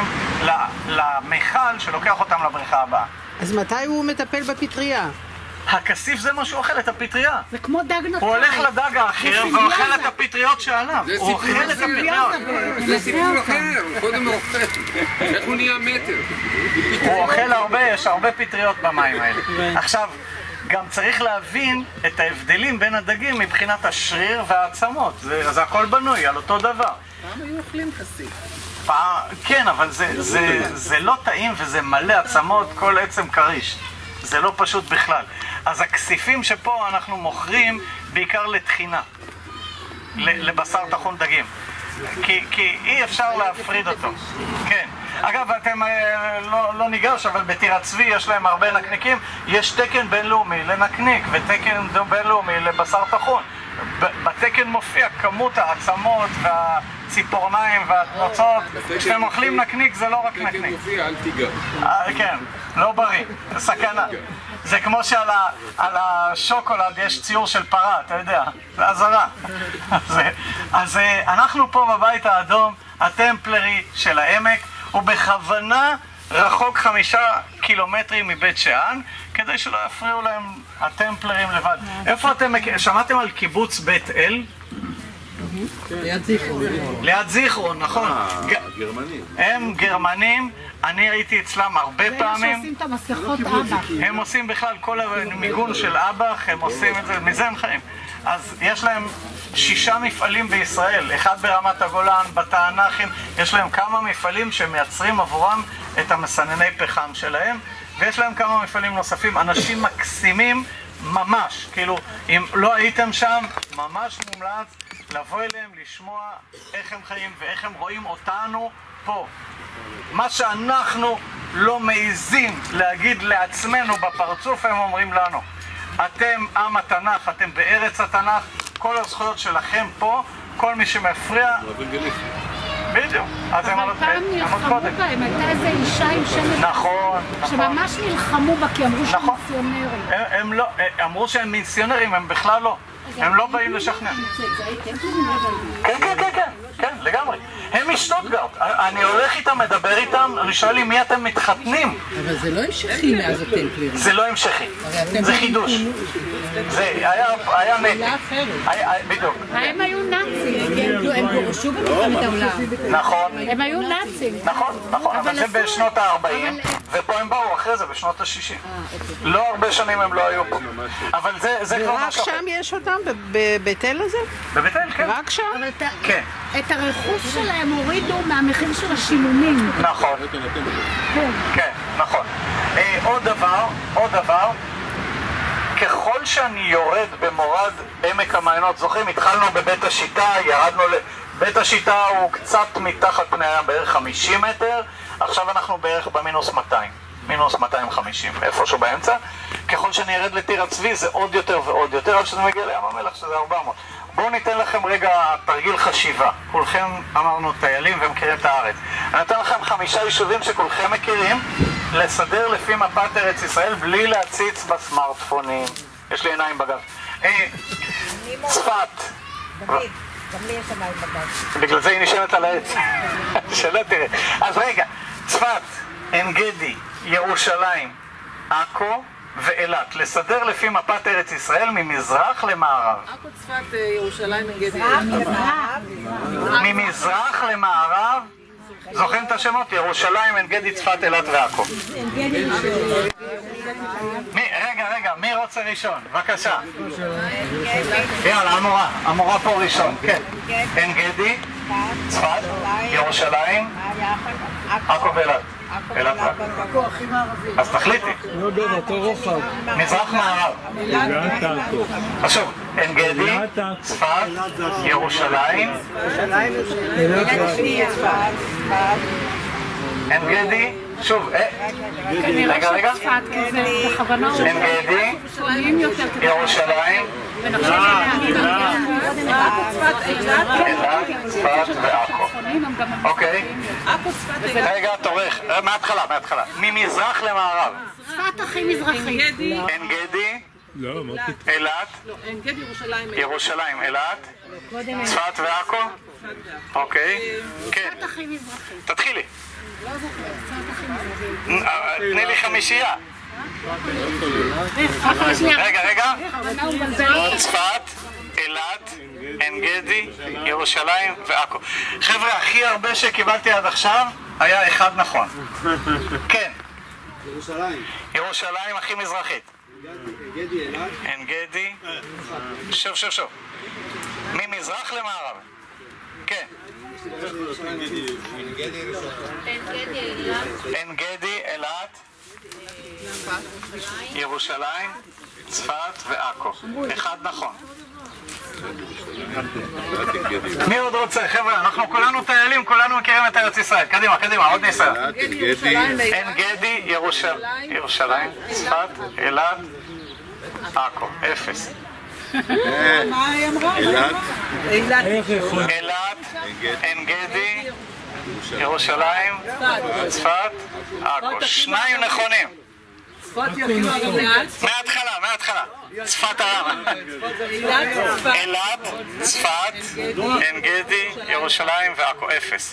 למיכל שלוקח אותם לבריכה הבאה. אז מתי הוא מטפל בפטריה? הכסיף זה מה שהוא אוכל, את הפטריה. זה כמו דג נקי. הוא הולך לדג האחר ואוכל את הפטריות שעליו. הוא אוכל את הפטריות. זה סיפור אחר, קודם הוא אוכל. איך הוא נהיה מטר? הוא אוכל הרבה, יש הרבה פטריות במים האלה. עכשיו, גם צריך להבין את ההבדלים בין הדגים מבחינת השריר והעצמות. זה הכל בנוי על אותו דבר. פעם היו אוכלים כסיף. כן, אבל זה לא טעים וזה מלא עצמות, כל עצם קריש. זה לא פשוט בכלל. אז הכסיפים שפה אנחנו מוכרים בעיקר לתחינה, לבשר טחון דגים. כי, כי אי אפשר להפריד אותו. כן. אגב, אתם לא, לא ניגש, אבל בטירת צבי יש להם הרבה נקניקים. יש תקן בינלאומי לנקניק ותקן בינלאומי לבשר טחון. בתקן מופיע כמות העצמות והציפורניים והנוצות. כשאתם אוכלים נקניק זה לא רק נקניק. תקן מופיע, אל תיגע. כן, לא בריא, סכנה. זה כמו שעל השוקולד יש ציור של פרה, אתה יודע, זה עזרה. אז אנחנו פה בבית האדום, הטמפלרי של העמק, ובכוונה רחוק חמישה קילומטרים מבית שאן, כדי שלא יפריעו להם הטמפלרים לבד. איפה אתם, שמעתם על קיבוץ בית אל? ליד זיכרון. ליד זיכרון, נכון. גרמנים. הם גרמנים, אני הייתי אצלם הרבה פעמים. שעושים את המסכות אב"ח. הם עושים בכלל כל המיגון של אב"ח, הם עושים את זה, מזה הם חיים. אז יש להם שישה מפעלים בישראל, אחד ברמת הגולן, בתענכים, יש להם כמה מפעלים שמייצרים עבורם את המסנני פחם שלהם, ויש להם כמה מפעלים נוספים, אנשים מקסימים ממש, כאילו, אם לא הייתם שם, ממש מומלץ לבוא אליהם, לשמוע איך הם חיים ואיך הם רואים אותנו פה. מה שאנחנו לא מעיזים להגיד לעצמנו בפרצוף, הם אומרים לנו. אתם עם התנ"ך, אתם בארץ התנ"ך, כל הזכויות שלכם פה, כל מי שמפריע... בדיוק. אז הם אבל פעם נלחמו בהם, הייתה איזה אישה עם שם... נכון, נכון. שממש נלחמו בה, כי אמרו שהם מיסיונרים. הם לא, אמרו שהם מיסיונרים, הם בכלל לא. הם לא באים לשכנע. כן, כן, כן, כן, כן, לגמרי. הם משטוטגרט. אני הולך איתם, מדבר איתם, אני שואל אם מי אתם מתחתנים. אבל זה לא המשכי מאז הטמפלרים. זה לא המשכי. זה חידוש. זה היה נטי. בדיוק. הם היו נאצים. הם גורשו במלחמת העולם. נכון. הם היו נאצים. נכון, נכון. אבל זה בשנות ה-ארבעים, ופה הם באו אחרי זה בשנות ה-שישים. לא הרבה שנים הם לא היו פה. אבל זה כבר ורק שם יש אותם? בבית אל הזה? בבית אל, כן. רק שם? כן. את הרכוש שלהם הורידו מהמחיר של השימומים. נכון. כן, נכון. עוד דבר, עוד דבר, ככל שאני יורד במורד עמק המעיינות, זוכרים, התחלנו בבית השיטה, ירדנו לבית השיטה, הוא קצת מתחת פני הים, בערך חמישים מטר, עכשיו אנחנו בערך במינוס מאתיים, מינוס מאתיים וחמישים, איפשהו באמצע. ככל שאני ירד לטיר הצבי זה עוד יותר ועוד יותר, עד שזה מגיע לים המלח שזה ארבע מאות. בואו ניתן לכם רגע תרגיל חשיבה. כולכם אמרנו טיילים ומכירים את הארץ. אני נותן לכם חמישה יישובים שכולכם מכירים, לסדר לפי מפת ארץ ישראל בלי להציץ בסמארטפונים. יש לי עיניים בגב. צפת. דוד, גם לי יש עיניים בגב. בגלל זה היא נשארת על העץ. שלא תראה. אז רגע, צפת, עין גדי, ירושלים, עכו ואילת. לסדר לפי מפת ארץ ישראל ממזרח למערב. עכו, צפת, ירושלים, עין גדי. ממזרח למערב. זוכרים את השמות? ירושלים, עין גדי, צפת, אילת ועכו. רגע, רגע, מי רוצה ראשון? בבקשה. יאללה, המורה. המורה פה ראשון. כן. עין גדי, צפת, ירושלים, עכו ואילת. אילת ועכו. אז תחליטי. לא יודע, אותו רוחב. מזרח מערב. חשוב. עין גדי, צפת, ירושלים, עין גדי, שוב, רגע, רגע, עין גדי, ירושלים, אילת, צפת ועכו. אוקיי. רגע, תורך, מההתחלה, מההתחלה. ממזרח למערב. צפת הכי מזרחי. עין גדי, לא, אמרתי... אילת, ירושלים, אילת, צפת ועכו? אוקיי, כן. צפת הכי מזרחי. תתחילי. לא זוכרת, צפת הכי מזרחי. תני לי חמישייה. רגע, רגע. צפת, אילת, עין גדי, ירושלים ועכו. חבר'ה, הכי הרבה שקיבלתי עד עכשיו היה אחד נכון. כן. ירושלים. ירושלים הכי מזרחית. עין גדי, שוב שוב שוב, ממזרח למערב. כן. עין גדי, אילת, ירושלים, צפת ועכו. אחד נכון. מי עוד רוצה? חבר'ה, אנחנו כולנו טיילים, כולנו מכירים את ארץ ישראל. קדימה, קדימה, עוד ניסיון. עין גדי, ירושלים, צפת, אילת, עכו. אפס. מה היא אמרה? אילת. אילת, עין גדי, ירושלים, צפת, עכו. שניים נכונים. מההתחלה, מההתחלה. צפת הרם. אילת, צפת, עין גדי, ירושלים ועכו. אפס.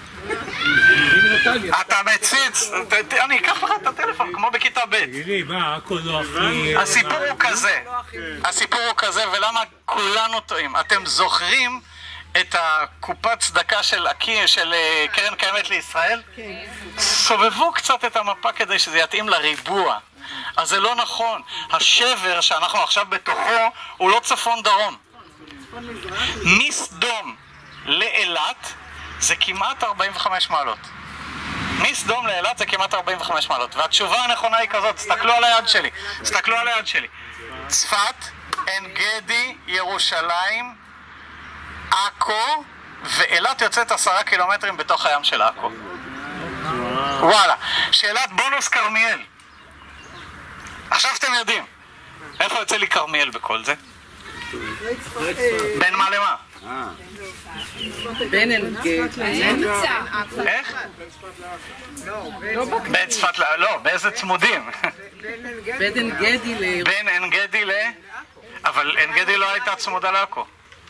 אתה מציץ, אני אקח לך את הטלפון כמו בכיתה ב'. תראי, מה, עכו לא הכי... הסיפור הוא כזה, הסיפור הוא כזה, ולמה כולנו טועים. אתם זוכרים את הקופת צדקה של אקי, של קרן קיימת לישראל? סובבו קצת את המפה כדי שזה יתאים לריבוע. אז זה לא נכון. השבר שאנחנו עכשיו בתוכו הוא לא צפון דרום. מסדום לאילת זה כמעט ארבעים וחמש מעלות. מסדום לאילת זה כמעט ארבעים וחמש מעלות. והתשובה הנכונה היא כזאת, תסתכלו על היד שלי. תסתכלו על היד שלי. צפת, עין גדי, ירושלים, עכו, ואילת יוצאת עשרה קילומטרים בתוך הים של עכו. וואלה. שאלת בונוס כרמיאל. עכשיו אתם יודעים. איפה יוצא לי כרמיאל בכל זה? בין מה למה? בין עין גדי. איך? בין צפת ל... לא, באיזה צמודים? בין עין גדי ל... בין עין גדי ל... אבל עין גדי לא הייתה צמודה לעכו.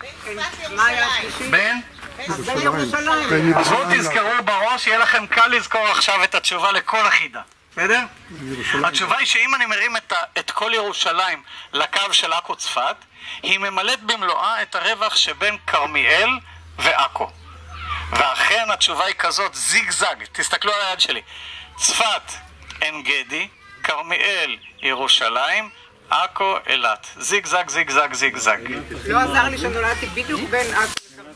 בין? אז בואו תזכרו בראש, יהיה לכם קל לזכור עכשיו את התשובה לכל החידה. בסדר? התשובה היא שאם אני מרים את, ה, את כל ירושלים לקו של עכו צפת, היא ממלאת במלואה את הרווח שבין כרמיאל ועכו. ואכן התשובה היא כזאת, זיגזג, תסתכלו על היד שלי. צפת, עין גדי, כרמיאל, ירושלים, עכו, אילת. זיגזג, זיגזג, זיגזג. לא עזר לי שנולדתי בדיוק בין עכו.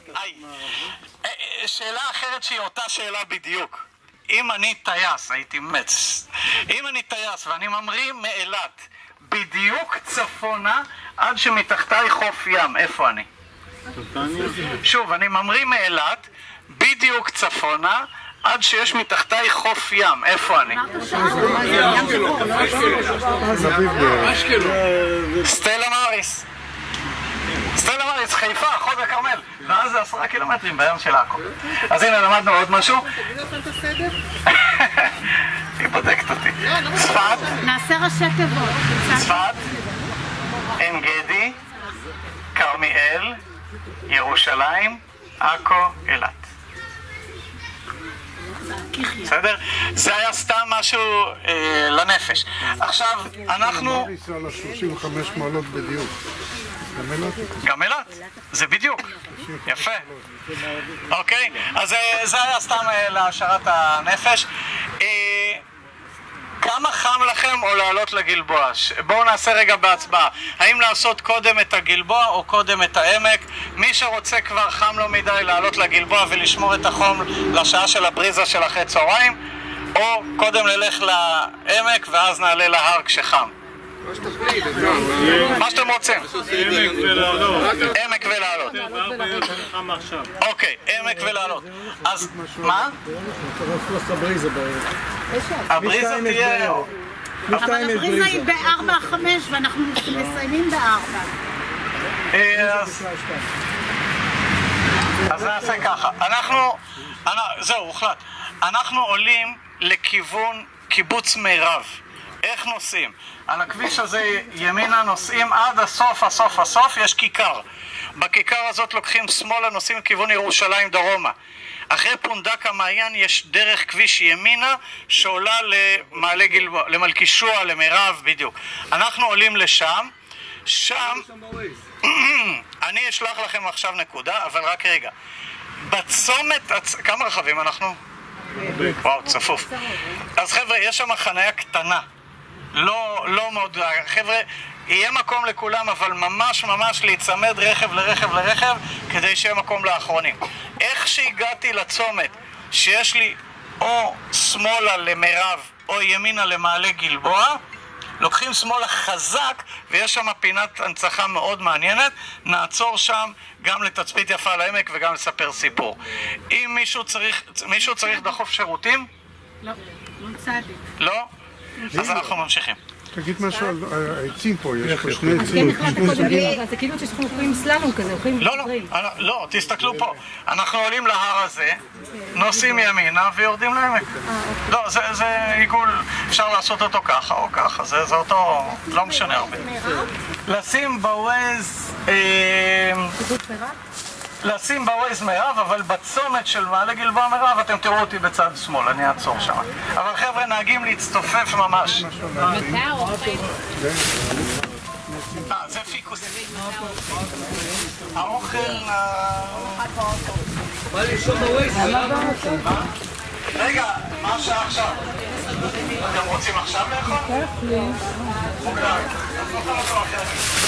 שאלה אחרת שהיא אותה שאלה בדיוק. אם אני טייס, הייתי מת. אם אני טייס ואני ממריא מאילת בדיוק צפונה עד שמתחתיי חוף ים. איפה אני? שוב, אני ממריא מאילת, בדיוק צפונה עד שיש מתחתיי חוף ים. איפה אני? סטלה מאריס. סטלה מאריס, חיפה, חוד הכרמל. ואז זה עשרה קילומטרים בים של עכו. אז הנה, למדנו עוד משהו. היא בודקת אותי. צפת. נעשה ראשי תיבות. צפת, עין גדי, כרמיאל, ירושלים, עכו, אילת. בסדר? זה היה סתם משהו אה, לנפש. עכשיו, אנחנו... על ה-שלושים וחמש מעלות בדיוק. גם אילת? גם אילת, זה בדיוק. יפה. אוקיי, אז אה, זה היה סתם אה, להשארת הנפש. אה, כמה חם לכם או לעלות לגלבוע? בואו נעשה רגע בהצבעה. האם לעשות קודם את הגלבוע או קודם את העמק? מי שרוצה כבר חם לו מדי לעלות לגלבוע ולשמור את החום לשעה של הבריזה של אחרי צהריים, או קודם נלך לעמק ואז נעלה להר כשחם. מה שאתם רוצים. עמק ולעלות. עמק ולעלות. חם עכשיו. אוקיי, עמק ולעלות. אז מה? הבריזה תהיה... אבל הבריזה היא בארבע חמש ואנחנו מסיימים בארבע. אז נעשה ככה. אנחנו... זהו, הוחלט. אנחנו עולים לכיוון קיבוץ מירב. איך נוסעים? על הכביש הזה ימינה נוסעים עד הסוף, הסוף, הסוף, יש כיכר. בכיכר הזאת לוקחים שמאלה, נוסעים לכיוון ירושלים דרומה. אחרי פונדק המעיין יש דרך כביש ימינה שעולה למעלה גלבוע, למלכישוע, למירב, בדיוק. אנחנו עולים לשם, שם... אני אשלח לכם עכשיו נקודה, אבל רק רגע. בצומת... כמה רכבים אנחנו? וואו, צפוף. אז חבר'ה, יש שם חניה קטנה. לא, לא מאוד, חבר'ה, יהיה מקום לכולם, אבל ממש ממש להיצמד רכב לרכב לרכב, כדי שיהיה מקום לאחרונים. איך שהגעתי לצומת, שיש לי או שמאלה למירב, או ימינה למעלה גלבוע, לוקחים שמאלה חזק, ויש שם פינת הנצחה מאוד מעניינת, נעצור שם גם לתצפית יפה על העמק וגם לספר סיפור. אם מישהו צריך, מישהו צריך דחוף שירותים? לא, לא צדיק. לא? אז אנחנו ממשיכים. תגיד משהו על העצים פה, יש פה שני עצים. זה כאילו שאנחנו הולכים סלאלום כזה, הולכים... לא, לא, לא, תסתכלו פה. אנחנו עולים להר הזה, נוסעים ימינה ויורדים לעמק. לא, זה עיגול, אפשר לעשות אותו ככה או ככה, זה אותו, לא משנה הרבה. לשים בווייז... לשים בווייז מירב, אבל בצומת של מעלה גלבוע מירב אתם תראו אותי בצד שמאל, אני אעצור שם. אבל חבר'ה, נהגים להצטופף ממש. אה, זה פיקוס. האוכל... בא לישון בווייז. רגע, מה השעה עכשיו? אתם רוצים עכשיו לאכול? כן. מוקדם.